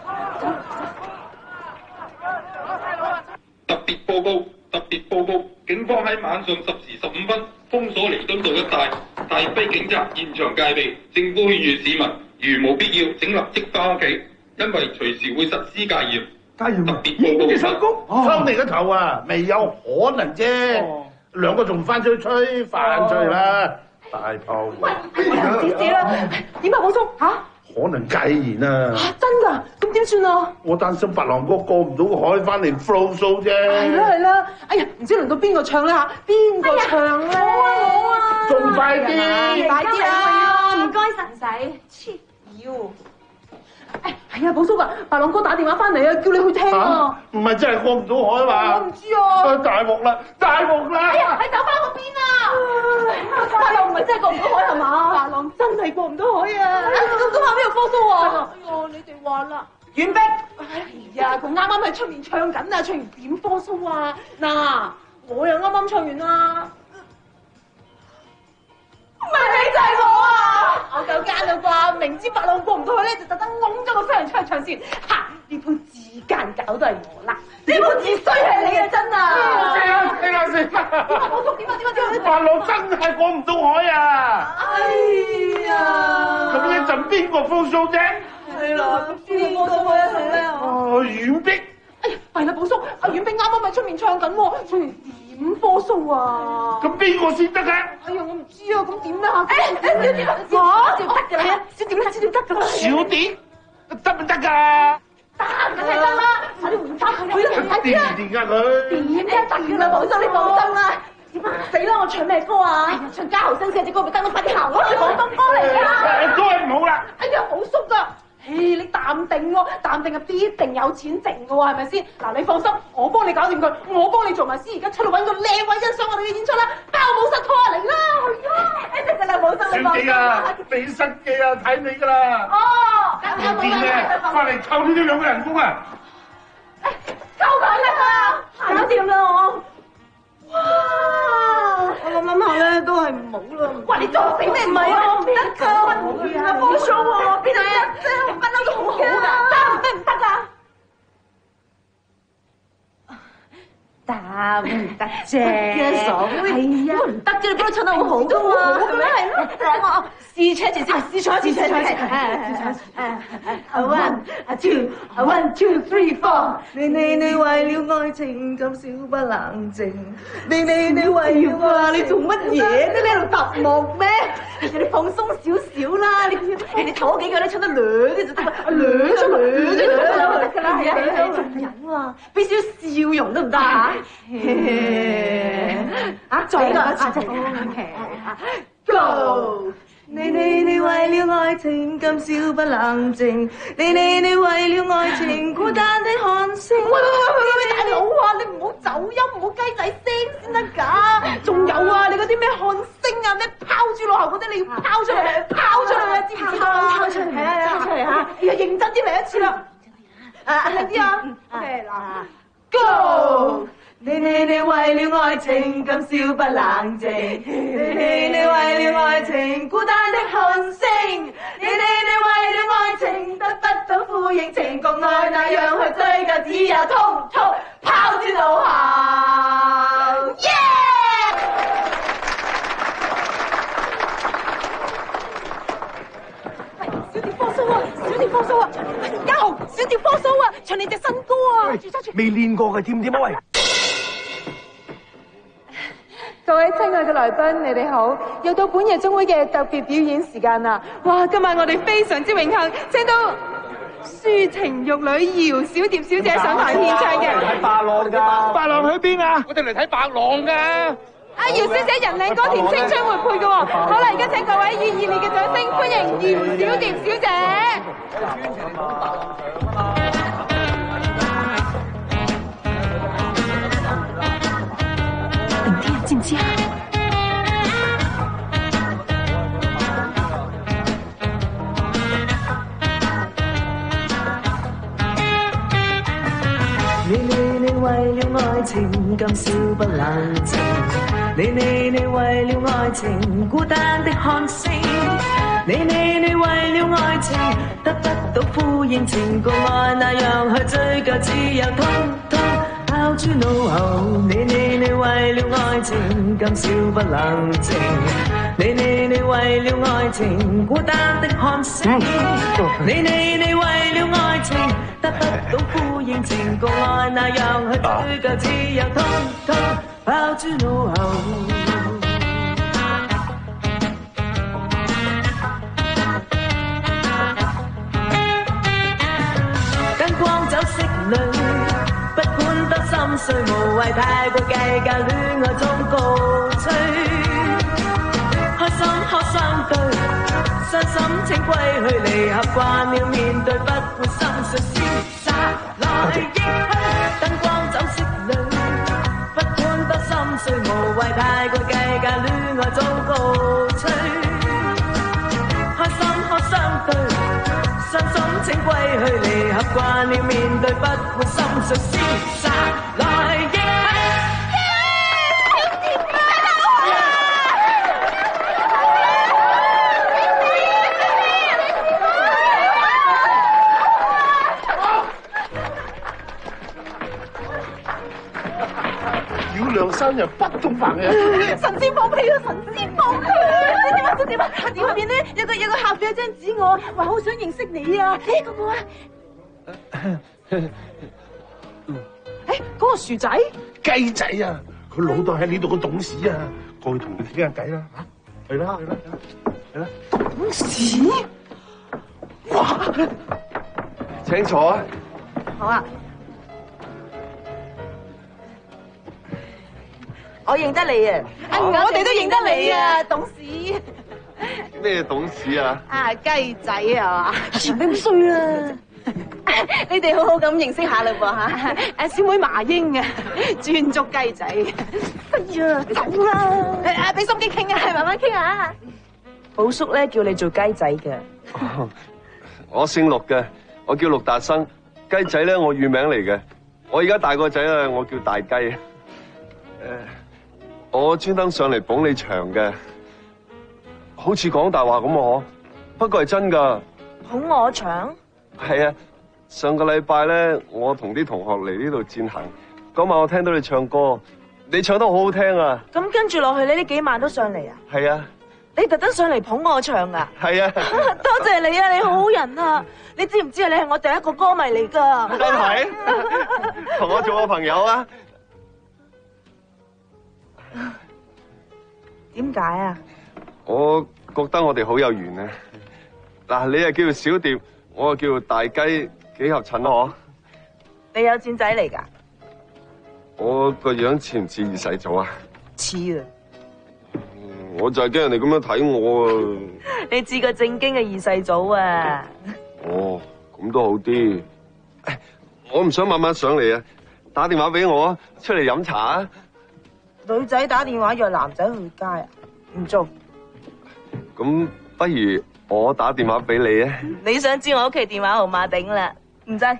特別報告！特別報告！警方喺晚上十時十五分封鎖彌敦道一帶，大批警察現場戒備，政府勸喻市民如無必要，請立即翻屋企，因為隨時會實施戒嚴。 戒嚴特別報告收工，收你個頭啊！未有可能啫，兩個仲翻出去吹犯罪啦，大炮！ 喂，姐姐啦，點啊，寶叔嚇？ 可能戒嚴啊！ 嚇真㗎？咁點算啊？ 我擔心白狼哥過唔到海翻嚟 flow show 啫。 係啦係啦，哎呀，唔知輪到邊個唱啦嚇？邊個唱咧？我啊我啊！ 仲快啲！ 快啲啊！ 唔該神仔。 妖！誒係啊，寶叔啊，白朗哥打電話翻嚟啊，叫你去聽啊！ 唔係真係過唔到海嘛？ 我唔知啊！ 大鑊啦！大鑊啦！ 哎呀，你走翻嗰邊啊！白朗唔係真係過唔到海係嘛？白朗真係過唔到海啊！咁咁後邊有科蘇啊！哎呀，你哋話啦，遠碧，哎呀，佢啱啱喺出面唱緊啊，唱完點科蘇啊？嗱，我又啱啱唱完啦。咪你就係我啊！我夠奸啦啩，明知白朗過唔到去咧，就特登㧬咗個衰人出去唱先。嚇！呢鋪自奸搞都係我啦，呢鋪自衰係你啊！真啊！ 死啦死啦死啦！ 點啊！寶叔點啊點啊點啊！ 白朗真係過唔到海啊！ 哎呀！ 咁一陣邊個風騷啫？ 係啦，咁邊個風騷一齊咧？ 哦，遠碧。 哎呀，係啦，寶叔，阿遠碧啱啱喺出面唱緊喎，唱完點科蘇啊？ 咁邊個先得啊？ 哎呀，我唔知啊，咁點咧嚇？誒誒，小點啊，小點得㗎啦，小點咧，小點得㗎啦。小點得唔得㗎？ 得梗係得啦，快啲換衫佢啦，快啲啊！ 掂㗎佢。 點得㗎啦，寶叔你放心啦。點啊？死啦！我唱咩歌啊？哎呀，唱家豪新寫隻歌咪得咯，快啲行咯，廣東歌嚟㗎。 歌係唔好啦。 哎呀，寶叔㗎。嘿，你淡定喎，淡定啊，必定有錢剩嘅喎，係咪先？嗱，你放心，我幫你搞掂佢，我幫你做埋先。而家出去揾個靚位欣賞我哋嘅演出啦，包冇失拖啊，嚟啦，去啦！一定㗎啦，冇失你放心。 小姐啊，俾失記啊，睇你㗎啦。 哦，咁有冇咩？翻嚟扣呢啲兩個人工啊！ 夠佢啦，搞掂啦我。哇！我諗諗下咧，都係唔好啦。哇！你作死咩？唔係啊，我唔得㗎，我唔得啊，波數喎，邊度得啫？我不嬲都好好㗎，得咩唔得啊？ 得唔得啫？ 嘅傻妹，係啊，唔得啫，你幫我唱得好好㗎嘛，係咪？係咯，等我試唱一次先，試唱一次，試唱一次，試唱一次。A one, a two, a one, two, three, four。你你你為了愛情咁少不冷靜，你你你為了啊，你做乜嘢啫？你喺度揼木咩？你放鬆少少啦，你你哋頭嗰幾個咧唱得兩嘅就得啦，兩出兩嘅就得㗎啦，係啊，仲忍啊，俾少少笑容得唔得啊？啊，再一個，啊，再一個 ，Go！ 你你你為了愛情咁少不冷靜，你你你為了愛情孤單的看星。喂喂喂喂，大佬啊，你唔好走音，唔好雞仔聲先得㗎。仲有啊，你嗰啲咩看星啊，咩拋豬落喉嗰啲，你要拋出嚟，拋出嚟啊，知唔知道？拋出嚟，係啊，拋出嚟嚇。哎呀，認真啲嚟一次啦。誒，認啲啊。OK，嗱 ，Go！ 你你你為了愛情咁少不冷靜，你你你為了愛情孤單的看星，你你你為了愛情得不到呼應，情共愛那樣去追究，只有通通拋諸腦後。耶！喂，小蝶科蘇啊，小蝶科蘇啊，家豪，小蝶科蘇啊，唱你隻新歌啊，住揸住。 未練過嘅，掂唔掂啊？喂！ 各位親愛嘅來賓，你哋好！又到本夜總會嘅特別表演時間啦！哇，今晚我哋非常之榮幸，請到抒情玉女姚小蝶小姐上台獻唱嘅。 睇白狼㗎，白狼去邊啊？ 我哋嚟睇白狼㗎。 阿姚小姐人靚歌甜，青春活潑嘅喎。好啦，而家請各位以熱烈嘅掌聲歡迎姚小蝶小姐。 明天知唔知啊？ 你你你為了愛情咁少不冷靜，你你你為了愛情孤單的看星，你你你為了愛情得不到呼應，情共愛那樣去追究，只有通通拋拋諸腦後。你你你為了愛情今宵不冷靜，你你你為了愛情孤單的看星，你你你為了愛情得不到呼應，情共愛那樣去追究，只有通通拋諸腦後。不管得心碎，無謂太過計較，戀愛中告吹。開心可相對，傷心請歸去，離合慣了面對，不會心碎瀟灑來益去。燈光走色裏，不管得心碎，無謂太過計較，戀愛中告吹。開心可相對。傷心請歸去，離合慣了面對，不會心碎瀟灑來益去。 小梁生日不中飯嘅， 神仙放屁啊！神仙放屁！點啊？點啊？電話入邊咧有個有個客俾咗張紙我，話好想認識你啊！誒，嗰個啊，誒，嗰個薯仔雞仔啊，佢老豆喺呢度個董事啊，過去同佢傾下偈啦嚇，去啦去啦去啦， 董事，哇！ 請坐啊！ 好啊。我認得你啊！我哋都認得你啊，董事。 咩董事啊？ 啊，雞仔啊！你咁衰啊！你哋好好咁認識下啦噃嚇。誒，小妹麻英啊，專捉雞仔。哎呀，走啦！誒，俾心機傾啊，慢慢傾下。 寶叔咧叫你做雞仔嘅。 我姓陸嘅，我叫陸達生。雞仔咧我乳名嚟嘅。我而家大個仔啦，我叫大雞。誒。我專登上嚟捧你場嘅，好似講大話咁喎，不過係真噶。 捧我場？ 係啊，上個禮拜咧，我同啲同學嚟呢度餞行，嗰晚我聽到你唱歌，你唱得好好聽啊。 咁跟住落去，你呢幾晚都上嚟啊？ 係啊。 你特登上嚟捧我場啊？ 係啊。 多謝你啊，你好好人啊！你知唔知啊？你係我第一個歌迷嚟噶。 真係？同我做個朋友啊！ 點解啊？ 我覺得我哋好有緣啊！嗱，你係叫小蝶，我係叫大雞，幾合襯咯？ 你有錢仔嚟噶？ 我個樣似唔似二世祖啊？ 似啊！ 我就係驚人哋咁樣睇我啊！ 你似個正經嘅二世祖啊！ 哦，咁都好啲。我唔想晚晚上嚟啊，打電話俾我啊，出嚟飲茶啊！ 女仔打電話約男仔去街啊？唔做。 咁不如我打電話俾你啊？ 你想知我屋企電話號碼頂啦？唔制。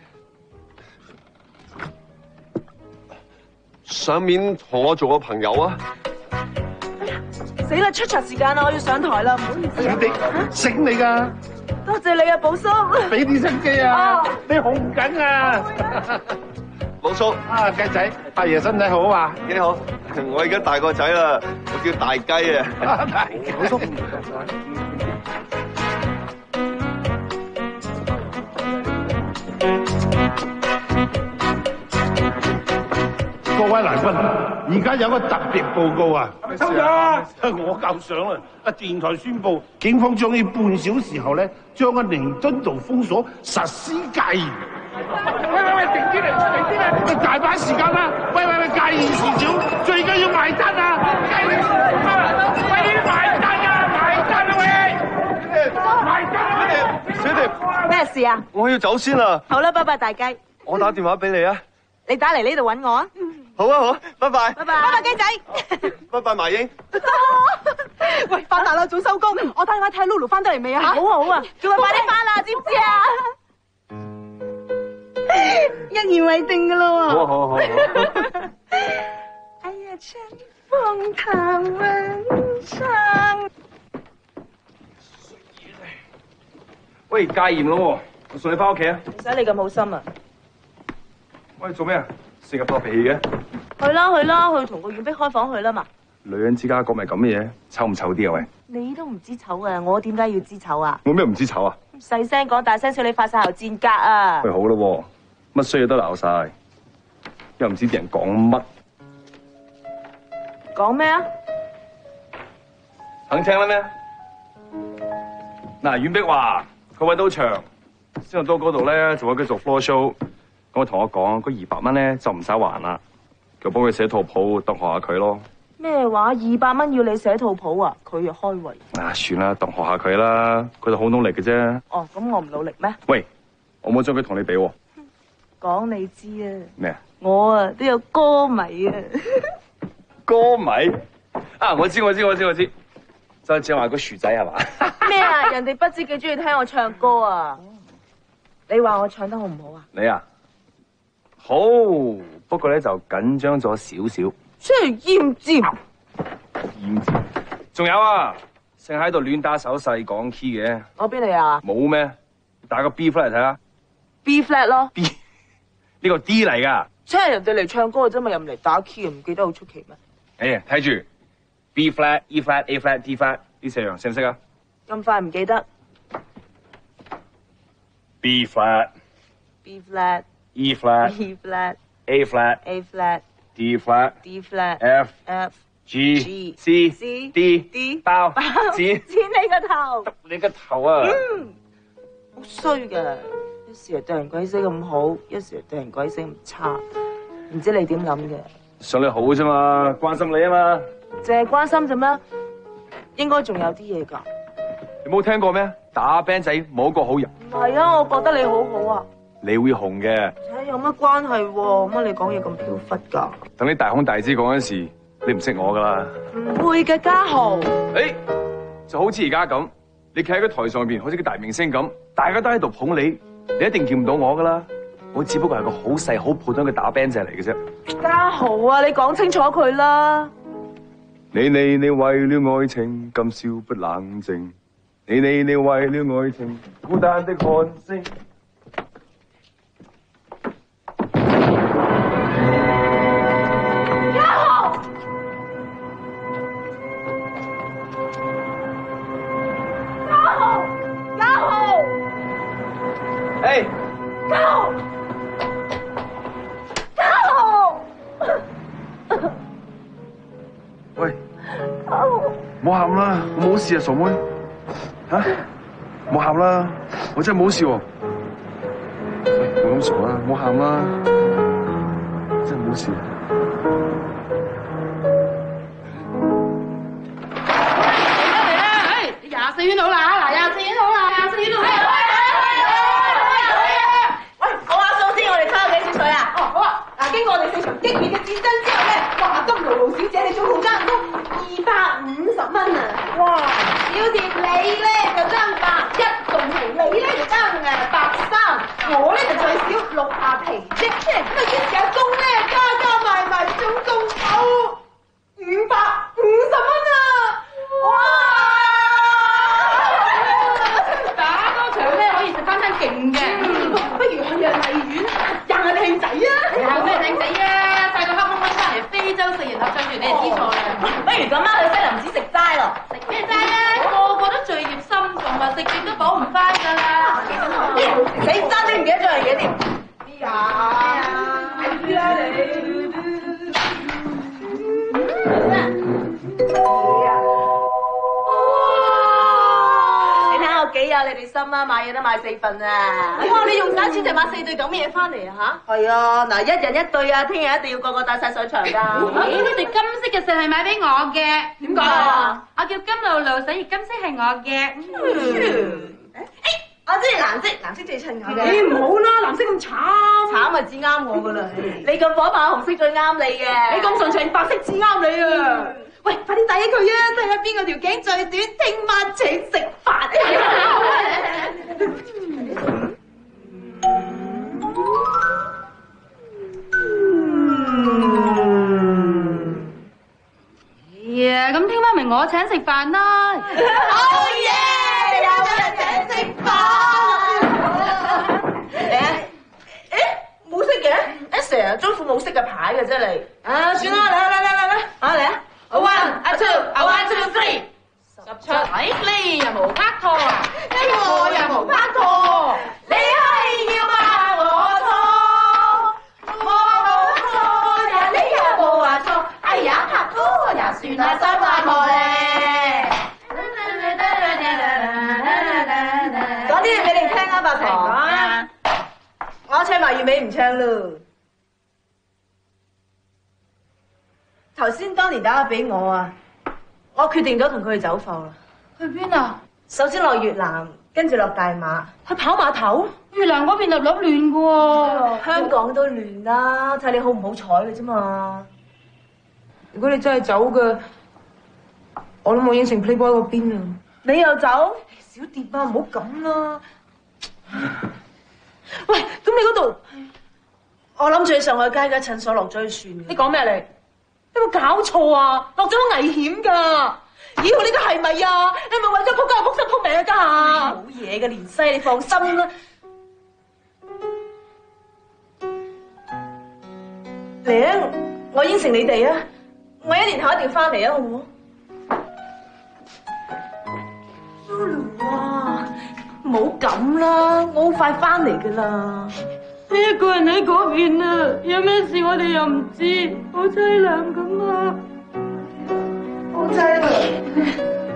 上面同我做個朋友啊！ 死啦！出場時間啦，我要上台啦，唔好意思。 你醒你噶？ 多謝你啊，寶叔。 俾啲心機啊！你紅緊啊！ 寶叔啊，雞仔，阿爺身體好啊？ 幾好，我而家大個仔啦，我叫大雞啊。 大寶叔。各位來賓，而家有個特別報告啊！收咗，我夠想啦！啊，電台宣布，警方將於半小時後咧，將個彌敦道封鎖，實施戒嚴。喂喂喂，靜啲嚟，靜啲嚟！大把時間啦！喂喂喂，戒嚴時少，最緊要埋單啊！戒嚴時少，喂，埋單啊！埋單啊喂！埋單啊喂！ 小蝶， 咩事啊？ 我要走先啦。 好啦，拜拜，大雞。 我打電話俾你啊。 你打嚟呢度揾我啊！ 好啊好，拜拜。 拜拜，拜拜雞仔。 拜拜麻英。 喂，發達啦，早收工。我打電話睇下 Lulu 翻得嚟未啊？ 好好啊，叫佢快啲翻啦，知唔知啊？ 一言為定噶啦喎。 好好好。 哎呀，春風談文章。 喂，戒嚴咯，我送你翻屋企啊。 唔使你咁好心啊。 喂，做咩啊？ 成日發脾氣嘅。 去啦去啦，去同個遠碧開房去啦嘛。 女人之家國咪咁嘅嘢，醜唔醜啲啊喂？ 你都唔知醜啊，我點解要知醜啊？ 我咩唔知醜啊？ 細聲講，大聲笑，你發晒頭賤格啊！ 喂，好咯，乜衰嘢都鬧晒，又唔知啲人講乜。 講咩啊？ 肯聽啦咩？嗱，遠碧話佢揾到場，先到嗰度咧就會繼續 floor show。咁佢同我講，嗰二百蚊咧就唔使還啦，就幫佢寫套譜，當學下佢咯。 咩話？二百蚊要你寫套譜啊？佢又開胃。 啊，算啦，當學下佢啦，佢就好努力嘅啫。 哦，咁我唔努力咩？ 喂，我冇將佢同你比喎。 講你知啊。 咩啊？ 我啊都有歌迷啊。 歌迷啊！我知我知我知我知，就正話個薯仔係嘛？ 咩啊？人哋不知幾中意聽我唱歌啊！你話我唱得好唔好啊？ 你啊，好，不過咧就緊張咗少少。 即係奄尖， 奄尖。仲有啊，成日喺度亂打手勢講 key 嘅。 我邊嚟啊？ 冇咩？打個 B flat 嚟睇下。 B flat 咯。 B 呢個 D 嚟噶。 即係人哋嚟唱歌啫嘛，又唔嚟打 key，唔記得好出奇咩？ 哎呀，睇住 B flat、E flat、A flat、D flat 呢四樣識唔識啊？ 咁快唔記得 ？B flat、 B flat、 E flat、 E flat、 A flat、 A flat、 D flat、 D flat、 F、 F、 G、 G、 C、 C、 D、 D 包包剪剪你個頭， 你個頭啊！ 嗯，好衰噶，一時又對人鬼死咁好，一時又對人鬼死咁差，唔知你點諗嘅？ 想你好啫嘛，關心你啊嘛。 淨係關心啫咩？應該仲有啲嘢㗎。 你冇聽過咩？打 band 仔冇一個好人。 唔係啊，我覺得你好好啊。 你會紅嘅。 睇有乜關係喎？乜你講嘢咁飄忽㗎？ 等你大紅大紫嗰陣時，你唔識我㗎啦。 唔會嘅，家豪。 誒、欸，就好似而家咁，你企喺個台上邊，好似個大明星咁，大家都喺度捧你，你一定見唔到我㗎啦。我只不過係個好細、好普通嘅打 band 仔嚟嘅啫。 家豪啊，你講清楚佢啦。 你你你為了愛情今宵不冷靜，你你你為了愛情孤單的看星。 家豪，家豪，家豪， 誒， 家豪。 喂，唔好喊啦，我冇事啊，傻妹，吓，唔好喊啦，我真係冇事喎，冇咁傻啦，唔好喊啦，真係冇事。 嚟啦嚟啦，誒，你廿四圈到啦，嗱，廿四圈到啦，廿四圈到啦。 喂，講下數先，我哋抽幾錢水啊？哦，好啊。嗱，經過我哋四場激烈嘅戰爭之後咧，哇，金勞勞小姐你總共爭唔到二百五十蚊啊！哇，小蝶你咧就爭百一，仲平你咧就爭誒百三，我咧就最少六下皮啫。咁啊，於是阿公咧加加埋埋總共有五百五十蚊啊！哇！ 打多場咧可以食翻餐勁嘅， 不如去約荔園認下靚仔啊！ 有咩靚仔啊？帶個黑掹掹翻嚟非洲食完合唱團，你就知錯啦。 不如咁啦，去西林寺食齋咯。 食咩齋啊？個個都罪孽深重啊，食極都補唔翻㗎啦。 你爭啲唔記得咗係幾點？哎呀，係啊你。幾有你哋心啊！買嘢都買四份啊！哇！你用晒錢就買四對咁嘢翻嚟啊吓？係啊！嗱，一人一對啊！聽日一定要個個帶晒上場㗎。 咦？呢對金色嘅石係買俾我嘅。點解啊？我叫金露露，所以金色係我嘅。 嗯。誒，我中意藍色，藍色最襯我嘅。 你唔好啦，藍色咁慘。 慘咪至啱我㗎啦！你咁火爆，紅色最啱你嘅。 你咁純情，白色至啱你啊！ 喂，快啲帶起佢啊！睇下邊個條頸最短，聽晚請食飯。 呀，咁聽晚咪我請食飯啦！ 好嘢，有人請食飯。誒誒，冇識嘅，誒成日租副冇色嘅牌嘅啫你。啊，算啦，嚟嚟嚟嚟嚟，啊嚟啊 ！A one, a two, a one, two, three。十出，哎，你又冇拍拖啊？我又冇拍拖，你係要話我錯，我冇錯呀，你又冇話錯。哎呀，拍拖呀，算啦，心話我咧。講啲嘢俾你聽啊，白糖。我唱埋月尾唔唱咯。頭先當年打俾我啊，我決定咗同佢去走埠啦。 去邊啊？ 首先落越南，跟住落大馬， 去跑碼頭。越南嗰邊立立亂嘅喎， 香港都亂啦，睇你好唔好彩嘅啫嘛。 如果你真係走嘅，我都冇應承 Playboy 嗰邊啊。 你又走？ 小蝶啊，唔好咁啦。 喂，咁你嗰度，我諗住去上海街嘅診所落咗去算。 你講咩你？你有冇搞錯啊？落咗好危險㗎！妖，呢個係咪啊？你係咪為咗撲街而撲心撲命啊家？ 冇嘢嘅，連西你放心啦。嚟啊！我應承你哋啊，我一年後一定翻嚟啊，好唔好 ？Lulu 啊，唔好咁啦，我好快翻嚟噶啦。 你一個人喺嗰邊啊，有咩事我哋又唔知，好凄涼咁啊！ 好凄涼。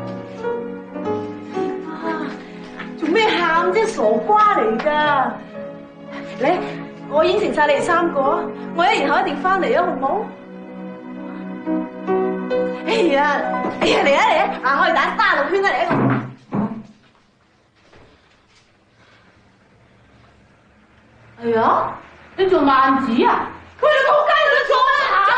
做咩喊啫？傻瓜嚟噶！嚟，我應承晒你哋三個，我一年後一定翻嚟啊，好唔好？哎呀，哎呀，嚟啊嚟啊！啊，可以打三十六圈啊，嚟一個。 哎呀，你做萬子啊？ 佢哋仆街你都坐啦！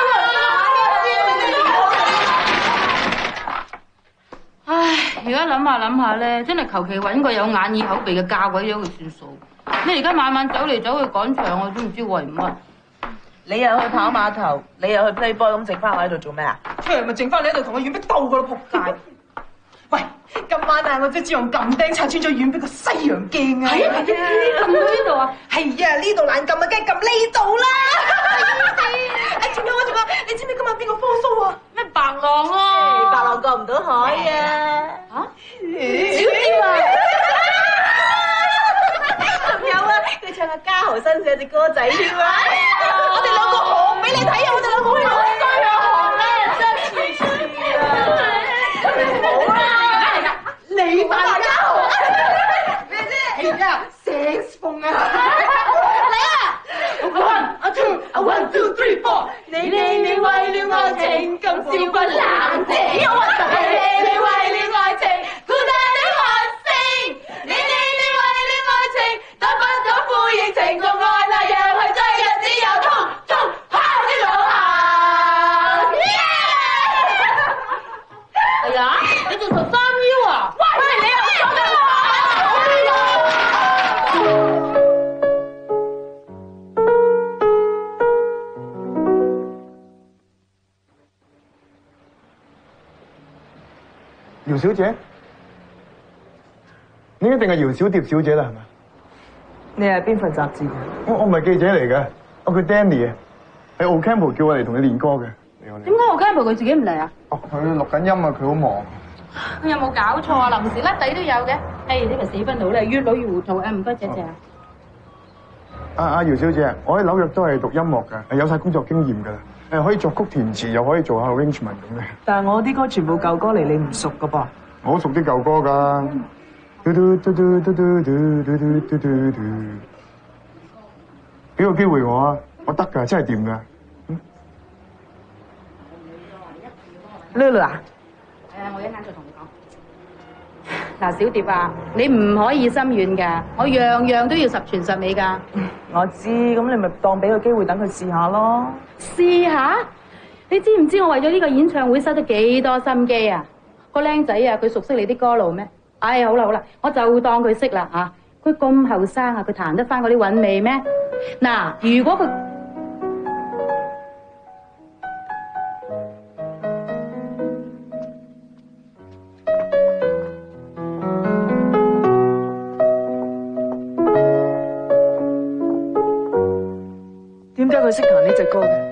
唉，而家諗下諗下咧，真係求其揾個有眼耳口鼻嘅嫁鬼咗佢算數。你而家晚晚走嚟走去趕場，我都唔知為乜。 你又去跑碼頭，你又去 Playboy， 咁剩翻我喺度做咩啊？ 出嚟咪剩翻你喺度同我遠逼鬥噶咯，仆街！喂，今晚啊，我即係用撳釘拆穿咗遠逼個西洋鏡啊！ 係啊，撳到呢度啊！ 係啊，呢度難撳啊，梗係撳呢度啦！哎，仲有啊，仲有，你知唔知今晚邊個科蘇啊？ 咩白狼啊？ 白狼過唔到海啊！ 嚇？小蝶啊！ 仲有啊，佢唱阿嘉豪新寫隻歌仔添啊！我哋兩個學俾你睇啊！我哋兩個好衰啊，學咧真係啊！好啦，你扮阿嘉豪咩啫？係啊，寫風啊！嚟啊 ！One, a two, a one, two, three, four。你你你為了愛情咁少不冷靜，你你為了愛情孤單的看星，你你你為了愛情得不到呼應，情共愛那樣去追嘅只有通通拋的路行。 哎呀，你做十三腰啊？ 喂，你又講咩話？ 姚小姐，你一定係姚小蝶小姐啦，係咪？ 你係邊份雜誌嘅？ 我我唔係記者嚟嘅，我叫 Danny 啊，喺 Ocampo 叫我嚟同你練歌嘅。 點解我 Campbell 佢自己唔嚟啊？ 哦，佢錄緊音啊，佢好忙。 佢有冇搞錯啊？臨時甩底都有嘅。誒，呢個死分佬咧，越老越糊塗啊！唔該，謝謝啊。 阿阿姚小姐，我喺紐約都係讀音樂㗎，有晒工作經驗㗎啦。誒，可以作曲填詞，又可以做下 arrangement 咁嘅。 但係我啲歌全部舊歌嚟，你唔熟㗎噃。 我熟啲舊歌㗎。嘟嘟嘟嘟嘟嘟嘟嘟嘟嘟嘟嘟。俾個機會我啊，我得㗎，真係掂㗎。 Lulu 啊？ 係啊，我一陣再同你講。嗱，小蝶啊，你唔可以心軟㗎，我樣樣都要十全十美㗎。 我知，咁你咪當俾個機會等佢試下咯。 試下？你知唔知我為咗呢個演唱會收咗幾多心機啊？個僆仔啊，佢熟悉你啲歌路咩？哎呀，好啦好啦，我就當佢識啦嚇。佢咁後生啊，佢彈得翻嗰啲韻味咩？嗱，如果佢點點解佢識彈呢隻歌嘅？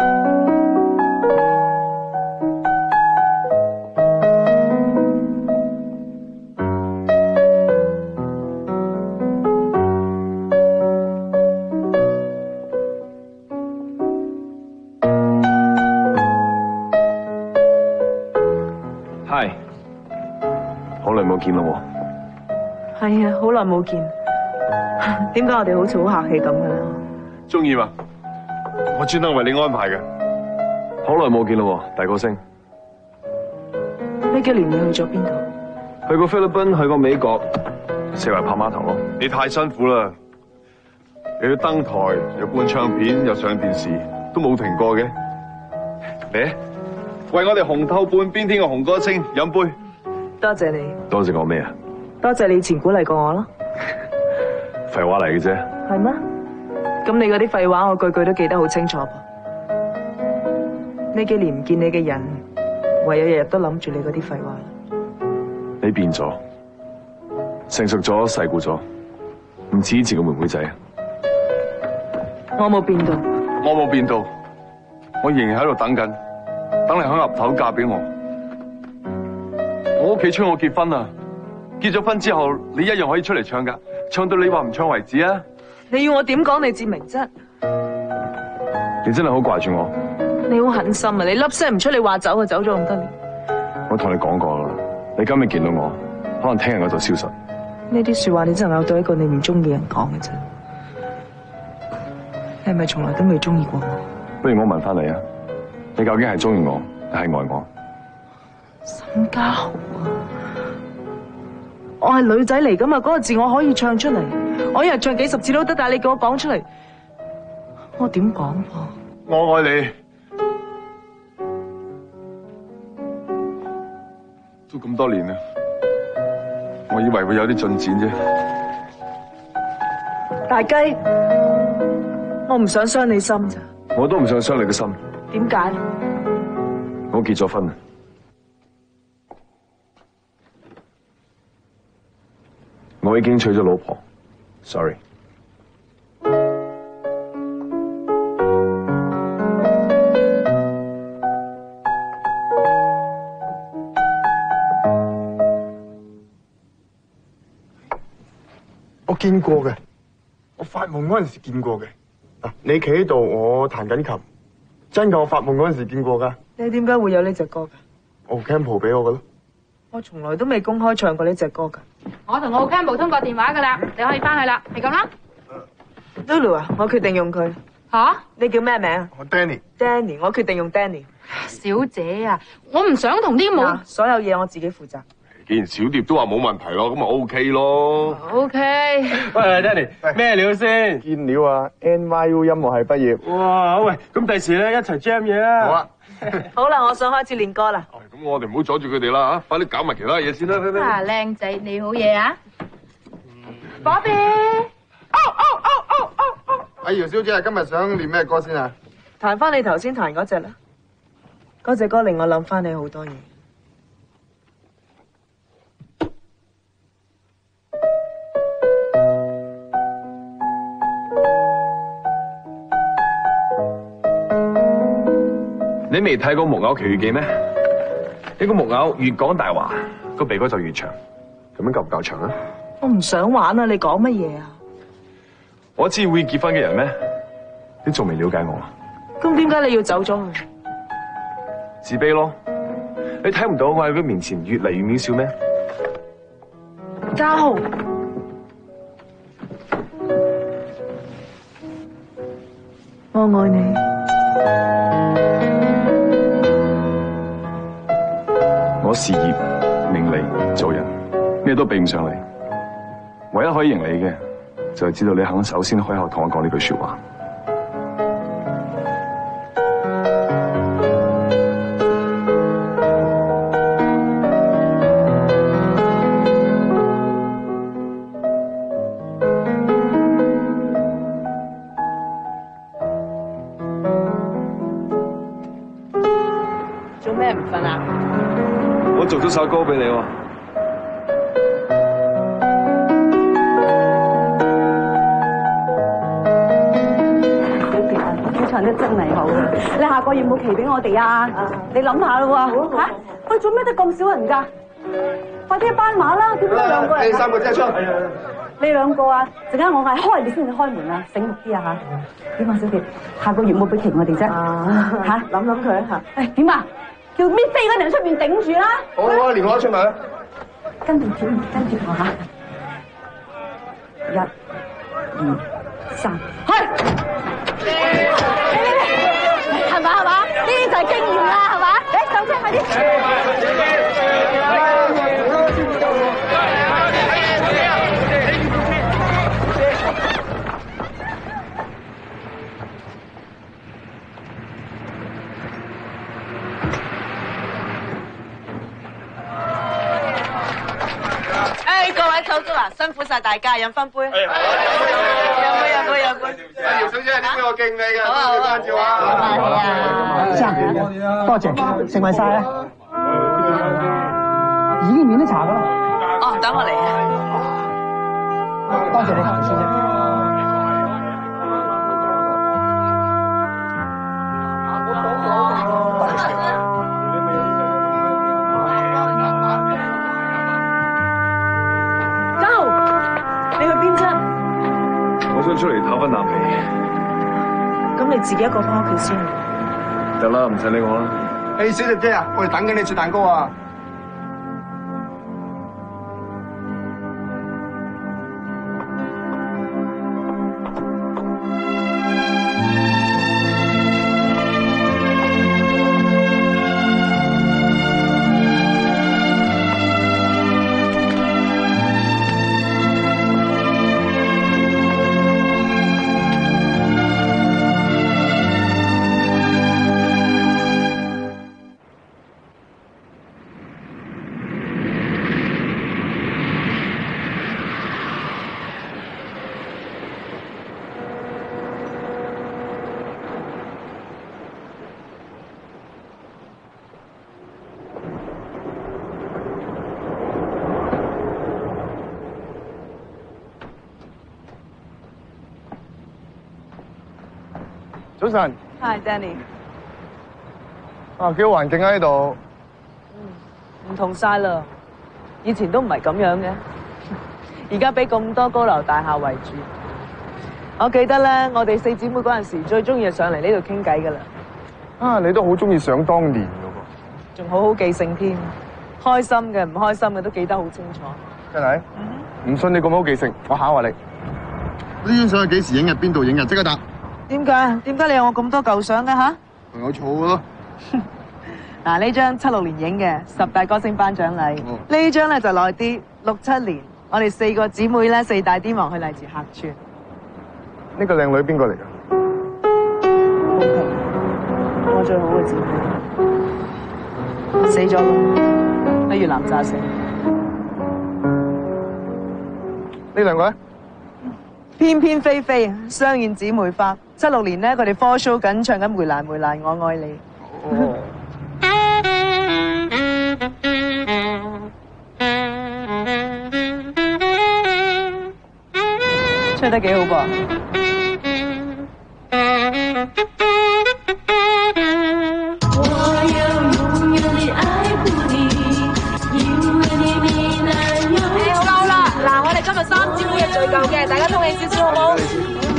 係，好耐冇見啦喎。 係啊，好耐冇見。點解我哋好似好客氣咁嘅咧？ 中意嘛？我專登為你安排嘅。好耐冇見啦喎，大歌星。 呢幾年你去咗邊度？ 去過菲律賓，去過美國，四圍拍碼頭咯。你太辛苦啦，又要登台，又灌唱片，又上電視，都冇停過嘅。嚟，為我哋紅透半邊天嘅紅歌星飲杯。 多謝你。 多謝我咩啊？ 多謝你以前鼓勵過我咯。 廢話嚟嘅啫。 係咩？咁你嗰啲廢話，我句句都記得好清楚噃。呢幾年唔見你嘅人，唯有日日都諗住你嗰啲廢話。 你變咗，成熟咗，世故咗，唔似以前個妹妹仔。 我冇變到。 我冇變到，我仍然喺度等緊，等你響岌頭嫁俾我。我屋企催我結婚啊！結咗婚之後，你一樣可以出嚟唱噶，唱到你話唔唱為止啊！ 你要我點講你至明啫？ 你真係好掛住我。 你好狠心啊！你粒聲唔出，你話走就走咗咁得了。 我同你講過啦，你今日見到我，可能聽日我就消失。 呢啲說話你真係有對一個你唔中意嘅人講嘅啫。你係咪從來都未中意過我？ 不如我問翻你啊，你究竟係中意我，定係愛我？ 沈家豪啊！我係女仔嚟噶嘛，嗰個字我可以唱出嚟，我一日唱幾十次都得，但係你叫我講出嚟，我點講噃？ 我愛你，都咁多年啦，我以為會有啲進展啫。 大雞，我唔想傷你心咋。 我都唔想傷你嘅心。 點解？ 我結咗婚啦。我已經娶咗老婆 ，sorry。 我見過嘅，我發夢嗰陣時見過嘅。嗱，你企喺度，我彈緊琴，真㗎，我發夢嗰陣時見過㗎。 你點解會有呢隻歌㗎？ 我 Campbell 俾我㗎咯。 我從來都未公開唱過呢隻歌㗎。 我同我 Campbell 通過電話㗎啦，你可以翻去啦，係咁啦。 Lulu 啊，我決定用佢。 吓、啊？ 你叫咩名啊？ 我 Danny。 Danny， 我決定用 Danny。 小姐啊，我唔想同啲冇所有嘢我自己負責。 既然小蝶都話冇問題咯，咁咪 OK 咯。 OK。 喂 ，Danny， 咩料先？ 見料啊 ，N Y U 音樂系畢業。 哇，喂，咁第時咧一齊 jam 嘢啊！ 好啊。 好啦，我想開始練歌啦。 咁我哋唔好阻住佢哋啦嚇，快啲搞埋其他嘢先啦。 啊，靚仔你好嘢啊！寶貝。 阿姚小姐，今日想練咩歌先啊？ 彈翻你頭先彈嗰隻啦，嗰隻歌令我諗翻你好多嘢。 你未睇過《木偶奇遇記》咩？呢個木偶越講大話，個鼻哥就越長。咁樣夠唔夠長啊？ 我唔想玩啊！你講乜嘢啊？ 我知會結婚嘅人咩？你仲未了解我啊？ 咁點解你要走咗去？ 自卑咯！你睇唔到我喺佢面前越嚟越渺小咩？ 家豪，我愛你。 我事業、名利、做人，咩都比唔上你。唯一可以贏你嘅，就係知道你肯首先開口同我講呢句說話。 做咩唔瞓啊？ 我做咗首歌俾你喎。 小蝶啊， 唱得真係好啊！你下個月冇期俾我哋啊？你諗下啦喎嚇！喂，做咩得咁少人㗎？快啲斑馬啦！點解得兩個人？ 你三個即係出。 你兩個啊，陣間我嗌開你先至開門啊！醒目啲啊嚇！點啊，小傑？下個月冇俾期我哋啫嚇！諗諗佢嚇。誒點啊？叫搣飛嗰人出面頂住啦！ 好啊，連我一出埋。 跟住點？跟住我嚇。一、二、三，去！係嘛係嘛？呢啲就係經驗啦，係嘛？誒，上車快啲！ 誒，各位手足啊，辛苦晒大家，飲翻杯。飲杯飲杯飲杯。 姚小姐，點解我敬你嘅？多謝關照啊！ 真多謝，食埋晒啦。已經暖咗茶噶啦。 哦，等我嚟啊！ 多謝你，小姐。 我想出嚟透翻啖氣。 咁你自己一個翻屋企先。 得啦，唔使理我啦。 誒，小姐姐啊，我哋等緊你切蛋糕啊！早晨。 Hi Danny。 啊，幾好環境喺呢度。 唔同晒啦，以前都唔係咁樣嘅，而家俾咁多高樓大廈圍住。我記得咧，我哋四姊妹嗰陣時最中意上嚟呢度傾偈噶啦。 啊，你都好中意想當年噶喎。仲好好記性添，開心嘅唔開心嘅都記得好清楚。 真係？唔信你咁好記性，我考下你。呢張相係幾時影嘅？邊度影嘅？即刻答。 點解？點解你有我咁多舊相嘅吓？ 朋友儲嘅咯。 嗱，呢張七六年影嘅十大歌星頒獎禮，呢張咧就耐啲，六七年，我哋四個姊妹咧四大天王去麗池客串。 呢個靚女邊個嚟㗎？ 鳳萍，我最好嘅姊妹，死咗咯，喺越南炸死。 呢兩個咧？ 翩翩飛飛，雙燕姊妹花。七六年咧，佢哋 four show 緊，唱緊《梅蘭梅蘭我愛你》。哦。唱得幾好噃！ 誒，好啦好啦，嗱，我哋今日三姊妹嘅聚舊嘅，大家通氣少少好唔好？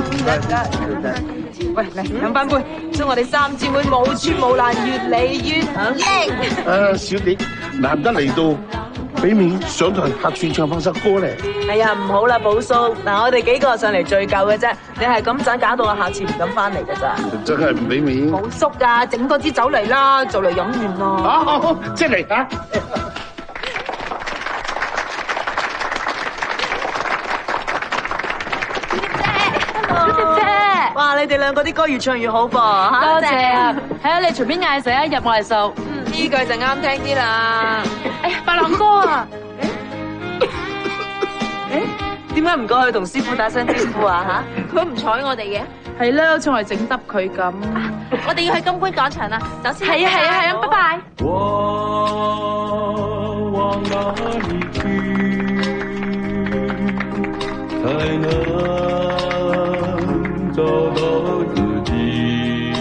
喂，嚟飲翻杯，祝我哋三姊妹無處無難，越嚟越靚。 誒，小弟難得嚟到，俾面上台客串唱翻首歌咧。 哎呀，唔好啦，寶叔，嗱，我哋幾個上嚟聚舊嘅啫，你係咁盞搞到我下次唔敢翻嚟㗎咋？ 真係唔俾面。 寶叔啊，整多支酒嚟啦，就嚟飲完啦。 好好好，即係嚟啊！ 哇！你哋兩個啲歌越唱越好噃， 多謝啊！係啊，你隨便嗌食一入我嚟數。 嗯，呢句就啱聽啲啦。 哎呀，白朗哥啊！ 誒，點解唔過去同師傅打聲招呼啊？嚇，佢唔睬我哋嘅。 係啦，好似我哋整得佢咁。 我哋要去金杯廣場啦，走先。 係啊係啊係啊，拜拜。 我往哪裡去，才能找到自己？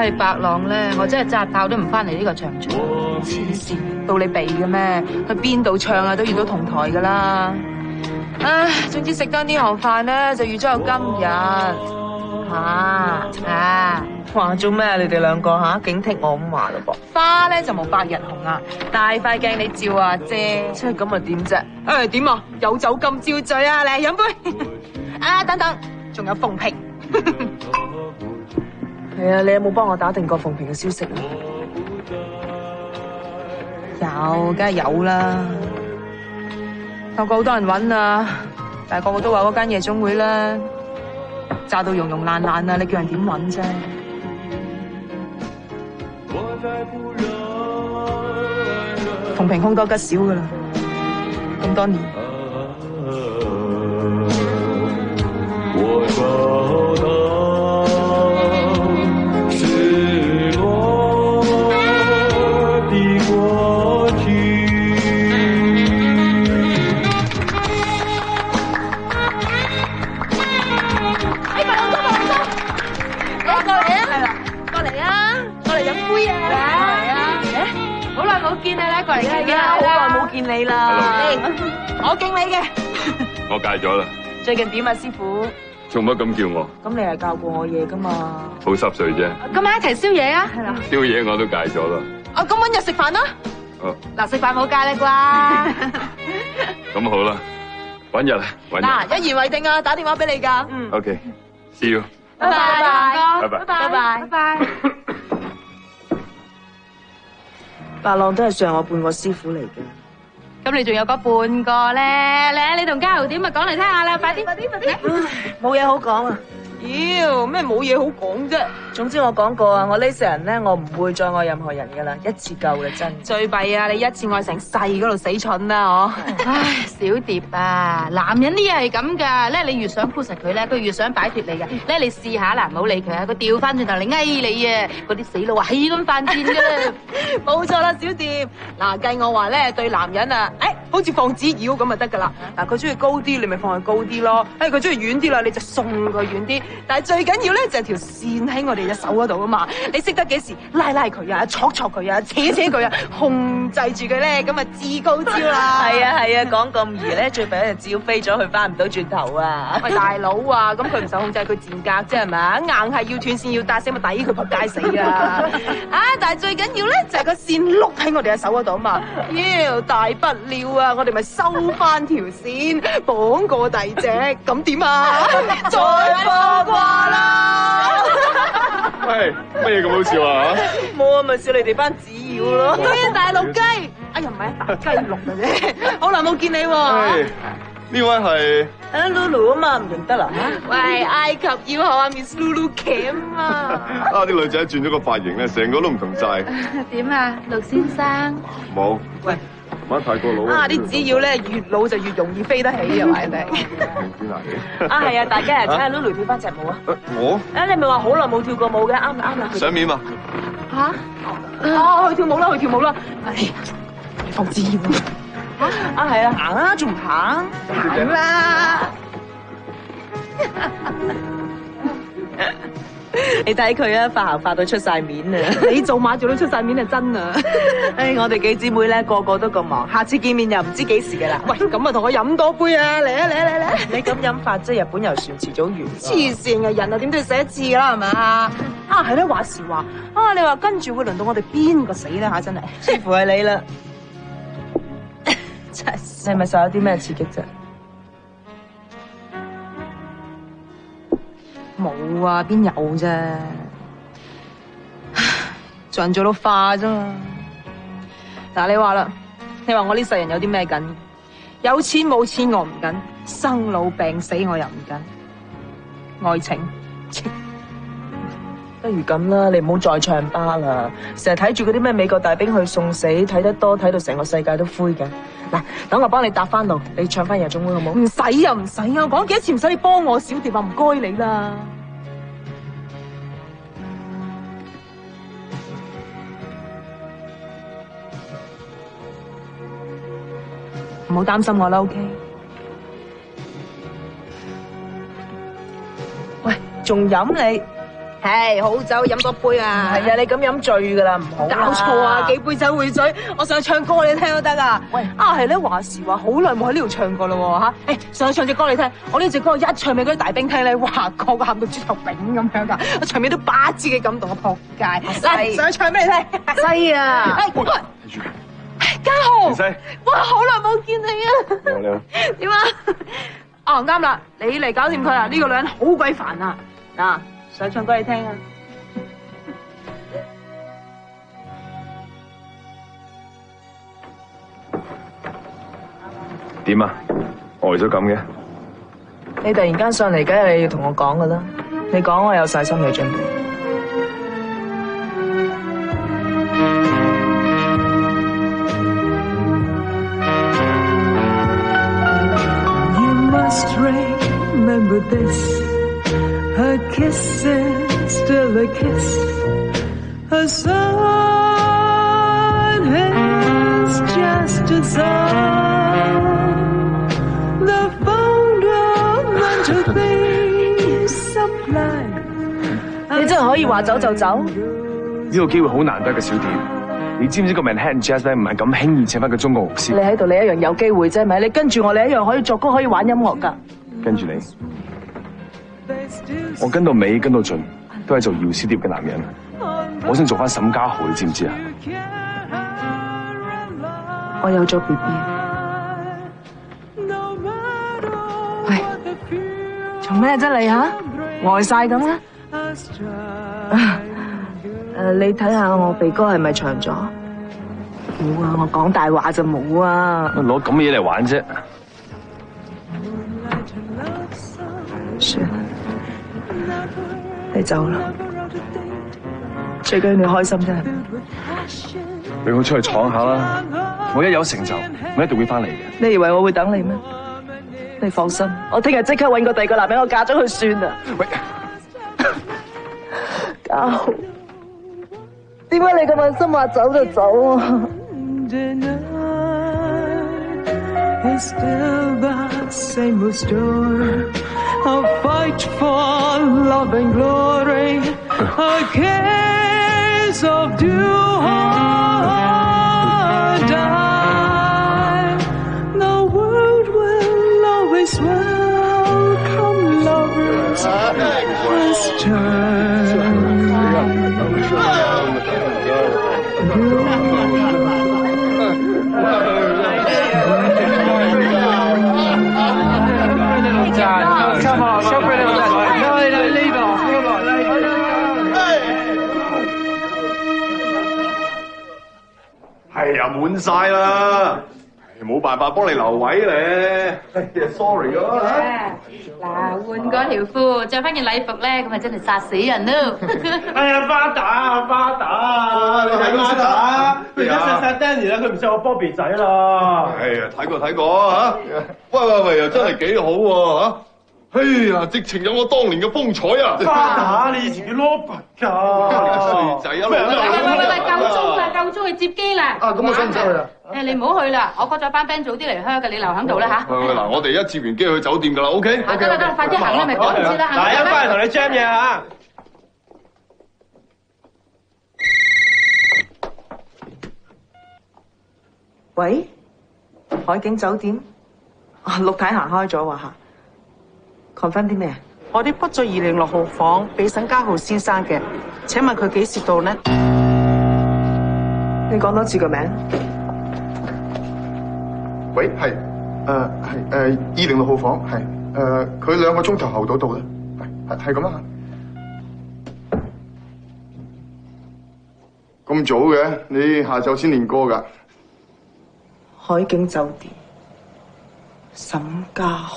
係白狼咧，我真係扎炮都唔翻嚟呢個場場。 黐線，到你避嘅咩？去邊度唱啊都遇到同台噶啦。唉，總之食多呢行飯咧，就預咗有今日。吓啊！ 話做咩啊？你哋兩個吓警惕我咁話咯噃。 花咧就冇百日紅啊，大塊鏡你照啊姐。 即係咁啊點啫？ 誒點啊？有酒咁照醉啊！嚟飲杯。啊等等，仲有鳳萍。 係啊，你有冇幫我打定過鳳萍嘅消息啊？ 有，梗係有啦。個個好多人揾啊，但係個個都話嗰間夜總會咧炸到溶溶爛爛啊！你叫人點揾啫？鳳萍凶多吉少噶啦，咁多年。 見你啦，過嚟啦， 已經好耐冇見你啦。 我敬你嘅。 我戒咗啦。 最近點啊，師傅？ 做乜咁叫我？ 咁你係教過我嘢噶嘛？ 好濕碎啫。 今晚一齊宵夜啊？係啦。宵夜我都戒咗啦。 啊，咁搵日食飯啦。 哦。 嗱，食飯冇戒啦啩？咁好啦，搵日啊，搵日。 嗱，一言為定啊，打電話俾你㗎。 嗯。OK，see you。 拜拜， 拜拜， 拜拜，拜拜。 白浪都係上我半個師傅嚟嘅。 咁你仲有嗰半個咧？嚟，你同家豪點咪講嚟聽下啦！快啲，快啲，快啲！ 冇嘢好講啊！ 妖，咩冇嘢好講啫？ 總之我講過啊，我呢世人咧，我唔會再愛任何人噶啦，一次夠啦，真。 最弊啊！你一次愛成世嗰度死蠢啦，我。 唉，小蝶啊，男人呢嘢係咁噶，咧你越想 push 實佢咧，佢越想擺脫你嘅。咧你試下啦，唔好理佢啊，佢調翻轉頭嚟翳你啊！嗰啲死佬啊，係咁犯賤噶啦。 冇錯啦，小蝶。嗱，計我話咧，對男人啊，誒，好似放紙鷂咁就得噶啦。嗱，佢中意高啲，你咪放佢高啲咯。誒，佢中意遠啲啦，你就送佢遠啲。但係最緊要咧就係條線喺我哋隻手嗰度啊嘛。你識得幾時拉拉佢啊，戳戳佢啊，扯扯佢啊，控制住佢咧，咁啊至高招啦。 係啊係啊，講咁易咧，最弊咧就照飛咗，佢翻唔到轉頭啊！ 喂，大佬啊，咁佢唔受控制，佢賤格啫係咪？硬係要斷線要帶死，咪抵佢仆街死啊！啊，但係最緊要咧就係個線碌喺我哋嘅手嗰度啊嘛。妖，大不了啊，我哋咪收翻條線，綁過第二隻，咁點啊？再放qua啦！ 喂，乜嘢咁好笑啊？ 冇啊，咪笑你哋班紙鷂咯。 啲大陸雞，哎呀唔係大雞陸嘅啫，好耐冇見你喎。 呢位係啊 Lulu 啊嘛，唔認得啦嚇。 喂，埃及要學阿 Miss Lulu Cam 啊！ 啊啲女仔轉咗個髮型咧，成個都唔同晒。 點啊，陸先生？ 冇。 喂， 玩泰國佬啊！啲紙鷂咧越老就越容易飛得起啊，話你。 啊係啊，大家啊，請阿 Lulu 跳翻隻舞啊！ 我？ 啊你咪話好耐冇跳過舞嘅，啱啦啱啦。 上面嘛？ 嚇！哦，去跳舞啦，去跳舞啦！哎呀，你放紙鷂啊！ 啊係啊，行啦，仲唔行？ 行啦！ 你睇佢啊，發行發到出晒面啊！ 你做馬做到出晒面係真啊！ 唉，我哋幾姊妹咧個個都咁忙，下次見面又唔知幾時嘅啦。 喂，咁啊同我飲多杯啊！嚟啊嚟啊嚟啊！ 你咁飲法即係日本遊船遲早完。 黐線嘅人啊，點都要死一次啦，係咪啊？啊係咧，話時話啊，你話跟住會輪到我哋邊個死咧嚇？真係， 似乎係你啦。真係，你係咪受咗啲咩刺激啫？ 冇啊，邊有啫？做人做到化啫嘛。嗱，你話啦，你話我呢世人有啲咩緊？有錢冇錢我唔緊，生老病死我又唔緊，愛情， 不如咁啦，你唔好再唱吧啦，成日睇住嗰啲咩美國大兵去送死，睇得多睇到成個世界都灰嘅。嗱，等我幫你搭翻路，你唱翻夜總會好冇？ 唔使啊，唔使啊，我講幾多次唔使你幫我，小蝶話唔該你啦。唔好擔心我啦 ，OK？ 喂，仲飲你？ 係好酒飲多杯啊！ 係啊，你咁飲醉噶啦，唔好搞錯啊！幾杯酒會醉，我上去唱歌你聽都得啊！喂，啊係咧，話時話好耐冇喺呢度唱過咯嚇，誒上去唱隻歌你聽，我呢隻歌一唱俾嗰啲大兵聽咧，哇個個喊到豬頭炳咁樣㗎，我場面都巴之嘅感動啊撲街！嚟上去唱俾你聽， 西啊！ 家豪， 西， 哇好耐冇見你啊！ 你好你好， 點啊？哦啱啦，你嚟搞掂佢啊！呢個女人好鬼煩啊！嗱，上去唱歌你聽啊！ 點啊？呆咗咁嘅？ 你突然間上嚟，梗係要同我講噶啦。你講我有晒心理準備。 You must remember this. A kiss is still a kiss. A sun is just a sun. The fundamental things of life. 你真係可以話走就走？ 呢個機會好難得嘅，小蝶。你知唔知個 Manhattan Jazz 咧唔係咁輕易請翻個中國樂師？ 你喺度，你一樣有機會啫，咪？你跟住我，你一樣可以作歌，可以玩音樂㗎。 跟住你，我跟到尾跟到盡，都係做姚小蝶嘅男人。我想做翻沈家豪，你知唔知啊？ 我有咗 B B。喂，做咩啫你吓？呆晒咁啦！誒，你睇下我鼻哥係咪長咗？冇啊，我講大話就冇啊！ 攞咁嘅嘢嚟玩啫。 算啦，你走啦。最緊要你開心啫。 俾我出去闖下啦！我一有成就，我一定會翻嚟嘅。 你以為我會等你咩？你放心，我聽日即刻搵個第二個男人，我嫁咗佢算啦。 喂， 家豪，點解你咁狠心話走就走啊？ It's still the same old story. A fight for love and glory. A case of do or die. The world will always welcome lovers this time. 係啊，滿晒啦，冇辦法幫你留位咧。哎呀 ，sorry 咯。 嗱，換嗰條褲，着翻件禮服咧，咁咪真係殺死人咯！ 哎呀，巴打巴打，你睇巴打，佢而家錫曬 Danny 啦，佢唔錫我 Bobby 仔啦。 哎呀，睇過睇過啊嚇！喂喂喂，又真係幾好喎嚇！哎呀，直情有我當年嘅風采啊！ 巴打，你以前叫 Robert 㗎， 衰仔啊！ 喂喂喂喂，夠鐘啦，夠鐘去接機啦！ 啊，咁我使唔使去啊？ 誒，你唔好去啦，我 call 咗班 friend 早啲嚟香嘅，你留喺度啦嚇。 喂喂，嗱，我哋一接完機去酒店㗎啦 ，OK？ 得啦得啦，快啲行啦，咪趕唔切啦，行啦。 嗱，一翻嚟同你 jam 嘢嚇。 喂，海景酒店，啊，陸太行開咗話嚇。confirm 啲咩啊？ 我哋 book 咗二零六號房俾沈家豪先生嘅，請問佢幾時到呢？ 你講多次個名。 喂，係，誒係誒二零六號房，係誒佢兩個鐘頭後到到啦，係係係咁啦。咁早嘅？你下晝先練歌㗎？ 海景酒店，沈家豪。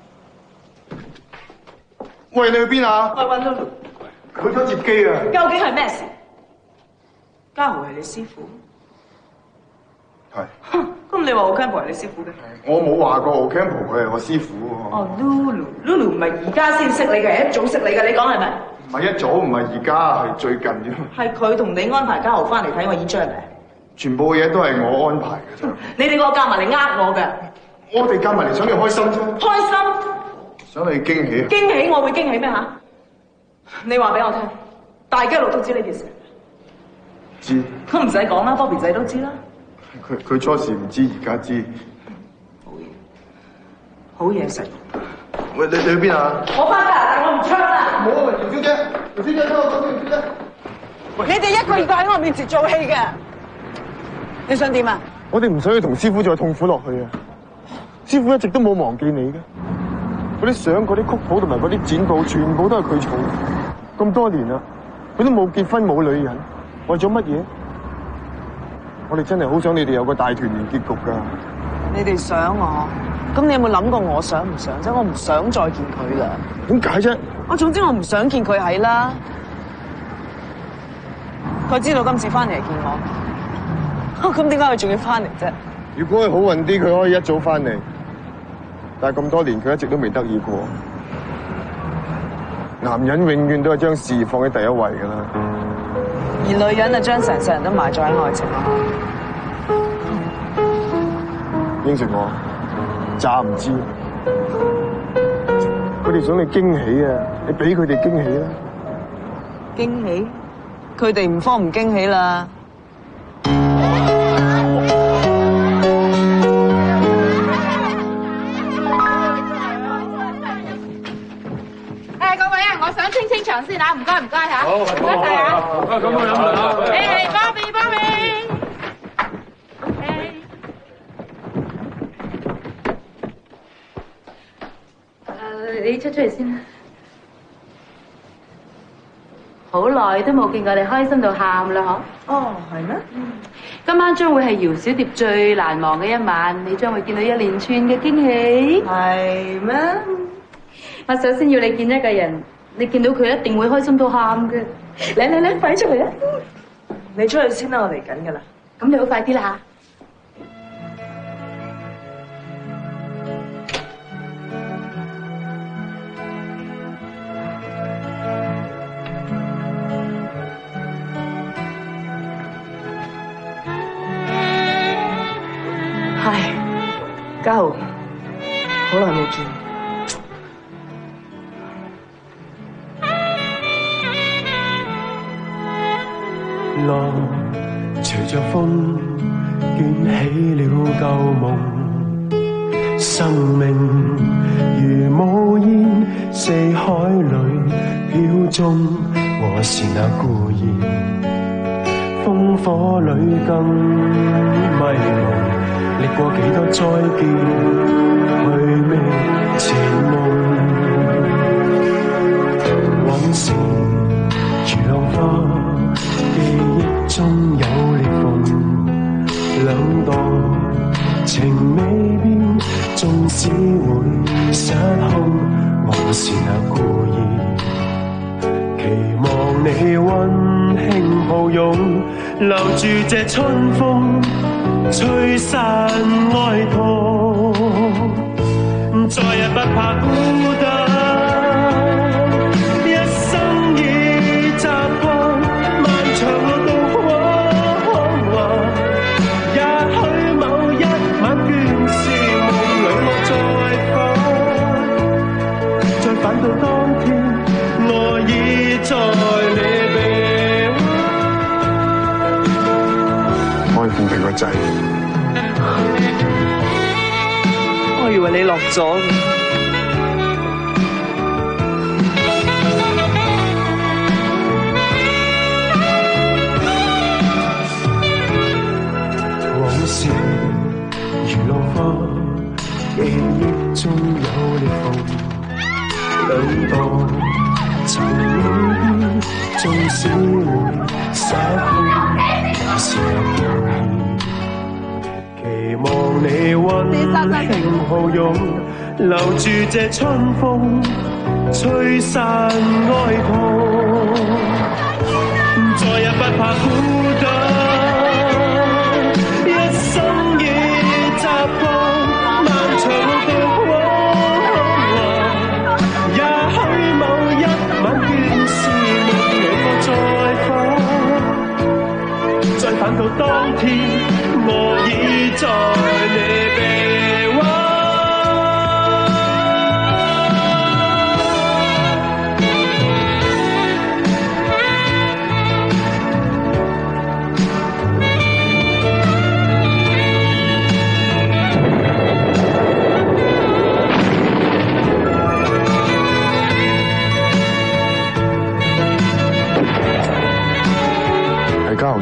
喂，你去邊啊？ 我揾到佢咗接機啊！ 究竟係咩事？家豪係你師傅？ 係。 咁你話我 Campbell 係你師傅嘅？ 我冇話過我 Campbell 佢係我師傅喎。 哦 ，Lulu，Lulu 唔係而家先識你嘅，一早識你嘅，你講係咪？ 唔係一早，唔係而家，係最近啫。 係佢同你安排家豪翻嚟睇我演出係咪？ 全部嘢都係我安排嘅啫。 你哋個夾埋嚟呃我嘅。 我哋夾埋嚟想你開心啫。 開心？ 想你驚喜啊！ 驚喜我會驚喜咩嚇？你話俾我聽， 大家樂都知呢件事。 知。 都唔使講啦 ，Bobby 仔都知啦。 佢佢初時唔知，而家知。 好嘢食。 喂，你你去邊啊？ 我翻加拿大，我唔唱啦。 冇啊，姚小姐，姚小姐，聽我講先，姚小姐。 你哋一個二個喺我面前做戲嘅，你想點啊？ 我哋唔想去同師傅再痛苦落去啊！師傅一直都冇忘記你嘅，嗰啲相、嗰啲曲譜同埋嗰啲剪報，全部都係佢做。咁多年啦，佢都冇結婚冇女人，為咗乜嘢？我哋真係好想你哋有個大團圓結局㗎。 你哋想我，咁你有冇諗過我想唔想啫？我唔想再見佢啦。 點解啫？ 我總之我唔想見佢喺啦。佢知道今次翻嚟係見我，咁點解佢仲要翻嚟啫？ 如果佢好運啲，佢可以一早翻嚟。但係咁多年，佢一直都未得意過。男人永遠都係將事業放喺第一位㗎啦。 而女人啊，將成世人都埋咗喺愛情啊！ 應承我，詐唔知。佢哋想你驚喜啊！你俾佢哋驚喜啦。 驚喜？佢哋唔慌唔驚喜啦。 誒，各位啊，我想清清場先嚇，唔該唔該嚇，唔該曬嚇。 咁我飲啦。 誒，Bobby Bobby。誒，你出出嚟先啦。好耐都冇見過你開心到喊啦，嗬？ 哦，係咩？ 今晚將會係姚小蝶最難忘嘅一晚，你將會見到一連串嘅驚喜。 係咩？ 我首先要你見一個人，你見到佢一定會開心到喊嘅。嚟嚟嚟，快出嚟啊！ 你出去先啦，我嚟緊噶啦。 咁你好快啲啦嚇。 唉，家豪，好耐冇見。 浪隨着風捲起了舊夢，生命如霧煙四海裏飄縱，我是那孤雁，烽火裏更迷蒙。歷過幾多再見，去覓前夢。往事如浪花，記憶中有裂縫。兩代情未變，縱使會失控，我是那孤雁，期望你溫馨抱擁，留住這春風。吹散哀痛，再也不怕孤單，一生已習慣漫長路途光華。也許某一晚倦時夢裏我再返，再返到當天，我已在你臂彎。 我係鳳萍個仔。 我以為你落咗。 往事如浪花，記憶中有裂縫。兩代情未變，縱使會失控，我是那孤雁。期望你溫馨抱擁，留住這春風，吹散哀痛，再也不怕孤單，一生已習慣漫長路途光華。也許某一晚倦時夢裏我再返，再返到當天。我已在你臂彎。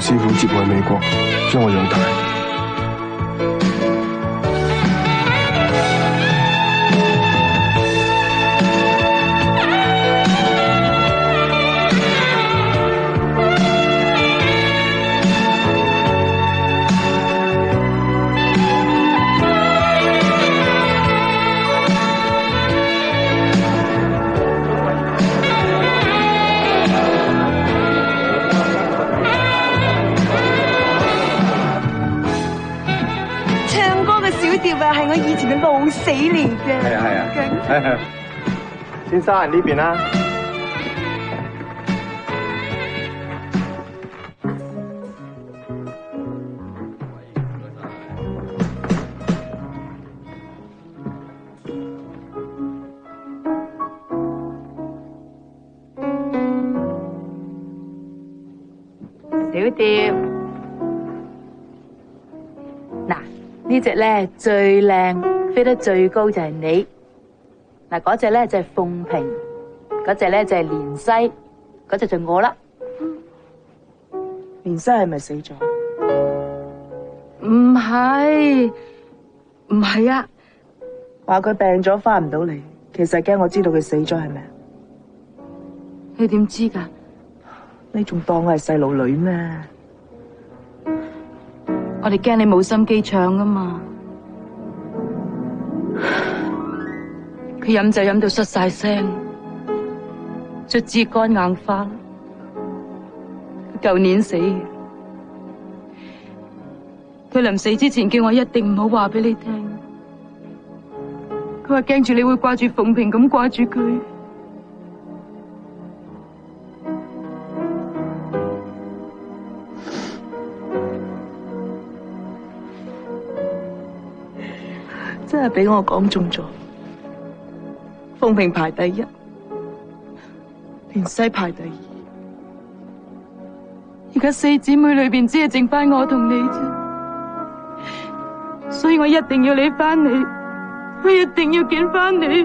師傅接我去美國，將我養大。 係我以前嘅老死嚟嘅。 係啊係啊。先生呢邊啦。 小蝶，嗱。呢隻咧最靚，飛得最高就係你。嗱，嗰隻咧就係鳳萍，嗰隻咧就係蓮西，嗰隻就我啦。 蓮西係咪死咗？ 唔係，唔係啊， 話佢病咗翻唔到嚟，其實驚我知道佢死咗係咪？ 你點知㗎？ 你仲當我係細路女咩？ 我哋驚你冇心機唱噶嘛，佢飲酒飲到失晒聲，卒之肝硬化。佢舊年死嘅，佢臨死之前叫我一定唔好話俾你聽。佢話驚住你會掛住鳳萍咁掛住佢。 真係俾我講中咗，鳳萍排第一，蓮西排第二， 而家四姊妹裏邊只係剩翻我同你啫，所以我一定要你翻嚟，我一定要見翻你。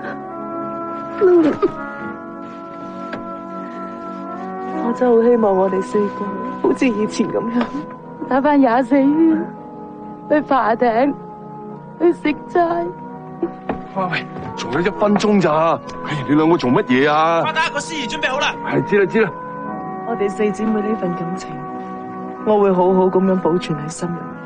我真係好希望我哋四個好似以前咁樣打翻廿四圈，去爬艇。去食齋。 喂，仲有一分鐘咋？哎，你兩個做乜嘢啊？ 快打，個司儀準備好啦。 係，知啦知啦。 我哋四姊妹呢份感情，我會好好咁樣保存喺心裏面。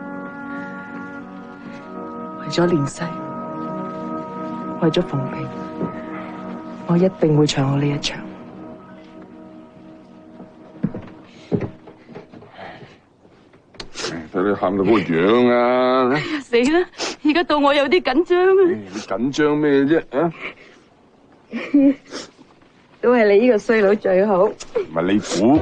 為咗蓮西，為咗鳳萍，我一定會唱好呢一場。 睇你喊到嗰個樣啊！ 哎呀死啦！而家到我有啲緊張啊！ 你緊張咩啫？啊！ 都係你呢個衰佬最好。 唔係你估。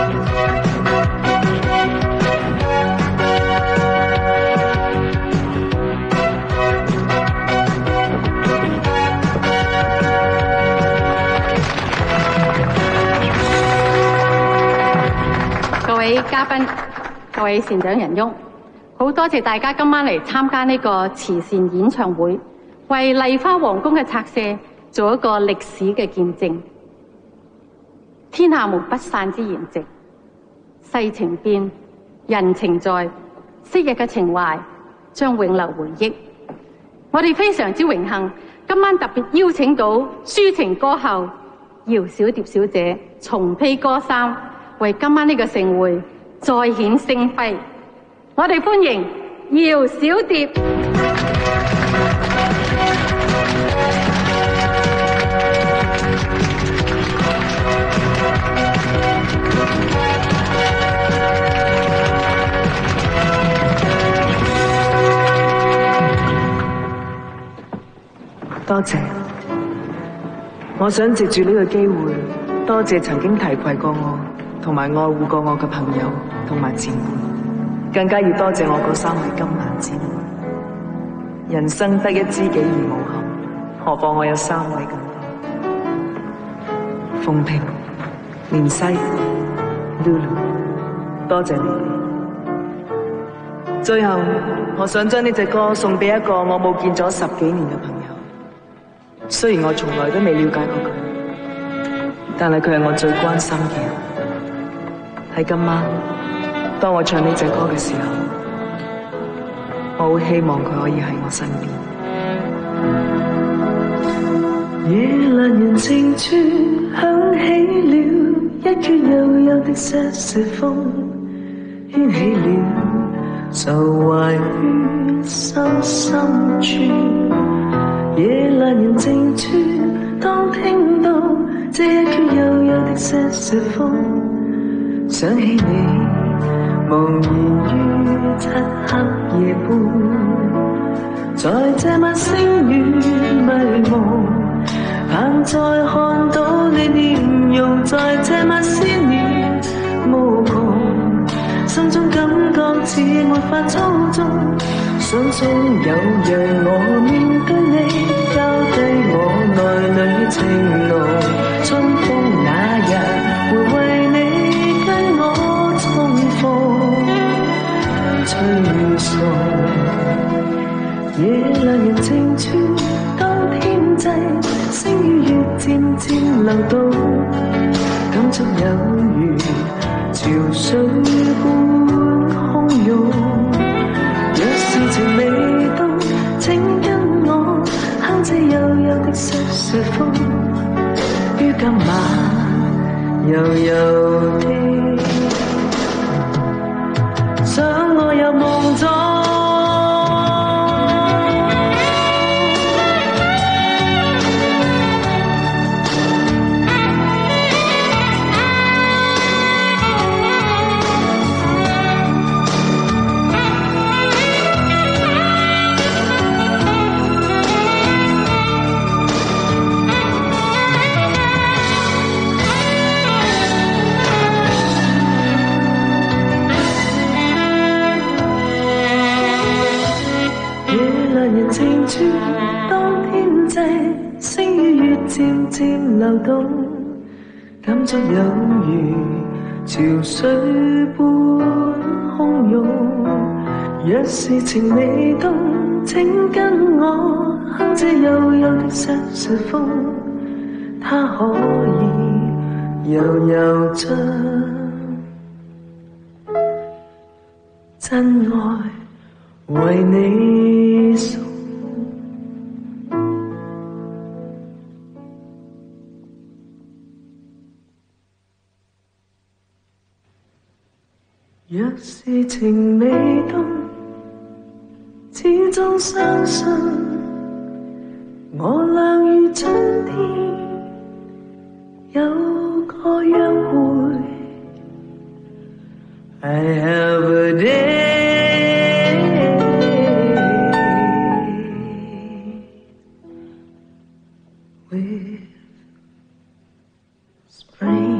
各位嘉賓。各位善長仁翁，好多謝大家今晚嚟參加呢個慈善演唱會，為麗花皇宮嘅拆卸做一個歷史嘅見證。天下無不散之筵席，世情變，人情在，昔日嘅情懷將永留回憶。我哋非常之榮幸，今晚特別邀請到抒情歌后姚小蝶小姐重披歌衫，為今晚呢個盛會再顯聲輝，我哋歡迎姚小蝶。 多謝，我想藉住呢個機會，多謝曾經提攜過我同埋愛護過我嘅朋友同埋前輩，更加要多謝我嗰三位金蘭姊妹。人生得一知己而無憾，何況我有三位咁多。鳳萍、蓮西、Lulu， 多謝你哋。最後，我想將呢隻歌送俾一個我冇見咗十幾年嘅朋友。雖然我從來都未了解過佢，但係佢係我最關心嘅人。 喺今晚，當我唱呢隻歌嘅時候，我會希望佢可以喺我身邊。 夜闌人靜處響起了一闕又幽的瑟瑟風，掀起了愁懷於心深處。夜闌人靜處，當聽到這一闕又幽的瑟瑟風，想起你無言於漆黑夜半，在這晚星雨迷蒙，盼再看到你臉容，在這晚思念無窮，心中感覺似沒法操縱，想中有讓我面對你，交低我內裏情濃。春風那日會為你跟我重逢，吹送夜闌人靜處，當天際星與月漸漸流動，感觸有如潮水般洶湧。若是情未到，請跟我哼這幽幽的瑟瑟風，於今晚悠悠的想我入夢中。靜處，當天際星與月漸漸流動，感觸有如潮水般洶湧。若是情未到，請跟我哼這幽幽的瑟瑟風，它可以悠悠將真愛為你送。若是情未到，始終相信我倆於春天有個約會。I have a day with spring。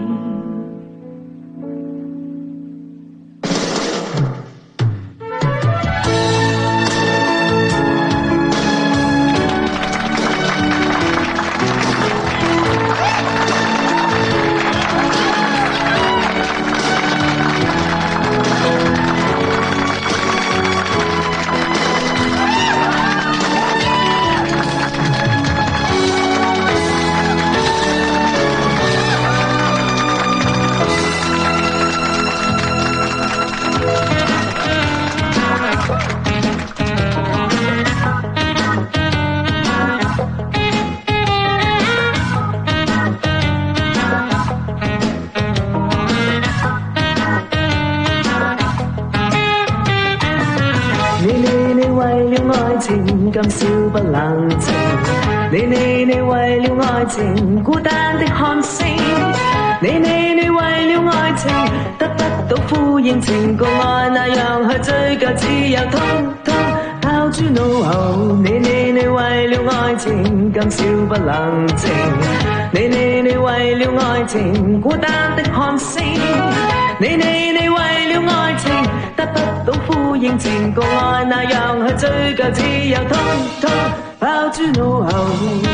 今宵不冷靜，你你你為了愛情孤單的看星，你你你為了愛情得不到呼應，情共愛那樣去追究，只有通通拋諸腦後。你你你為了愛情今宵不冷靜，你你你為了愛情孤單的看星，你你你為了愛情得不到呼應，情共愛那樣去追究，只有通通拋諸腦後。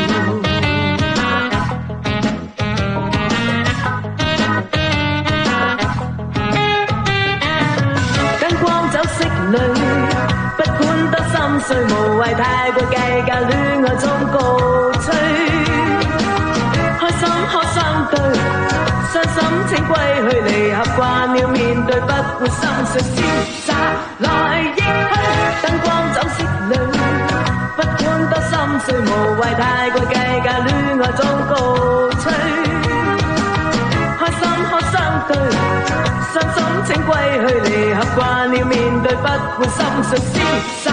燈光酒色裏，不管多心碎，無謂太過計較，戀愛中告吹。開心可相對，傷心請歸去，離合慣了面對，不會心碎，瀟灑來益去，燈光走色裏，不管多心碎，無謂太過計較，戀愛中告吹，開心可相對，傷心請歸去，離合慣了面對，不會心碎，瀟灑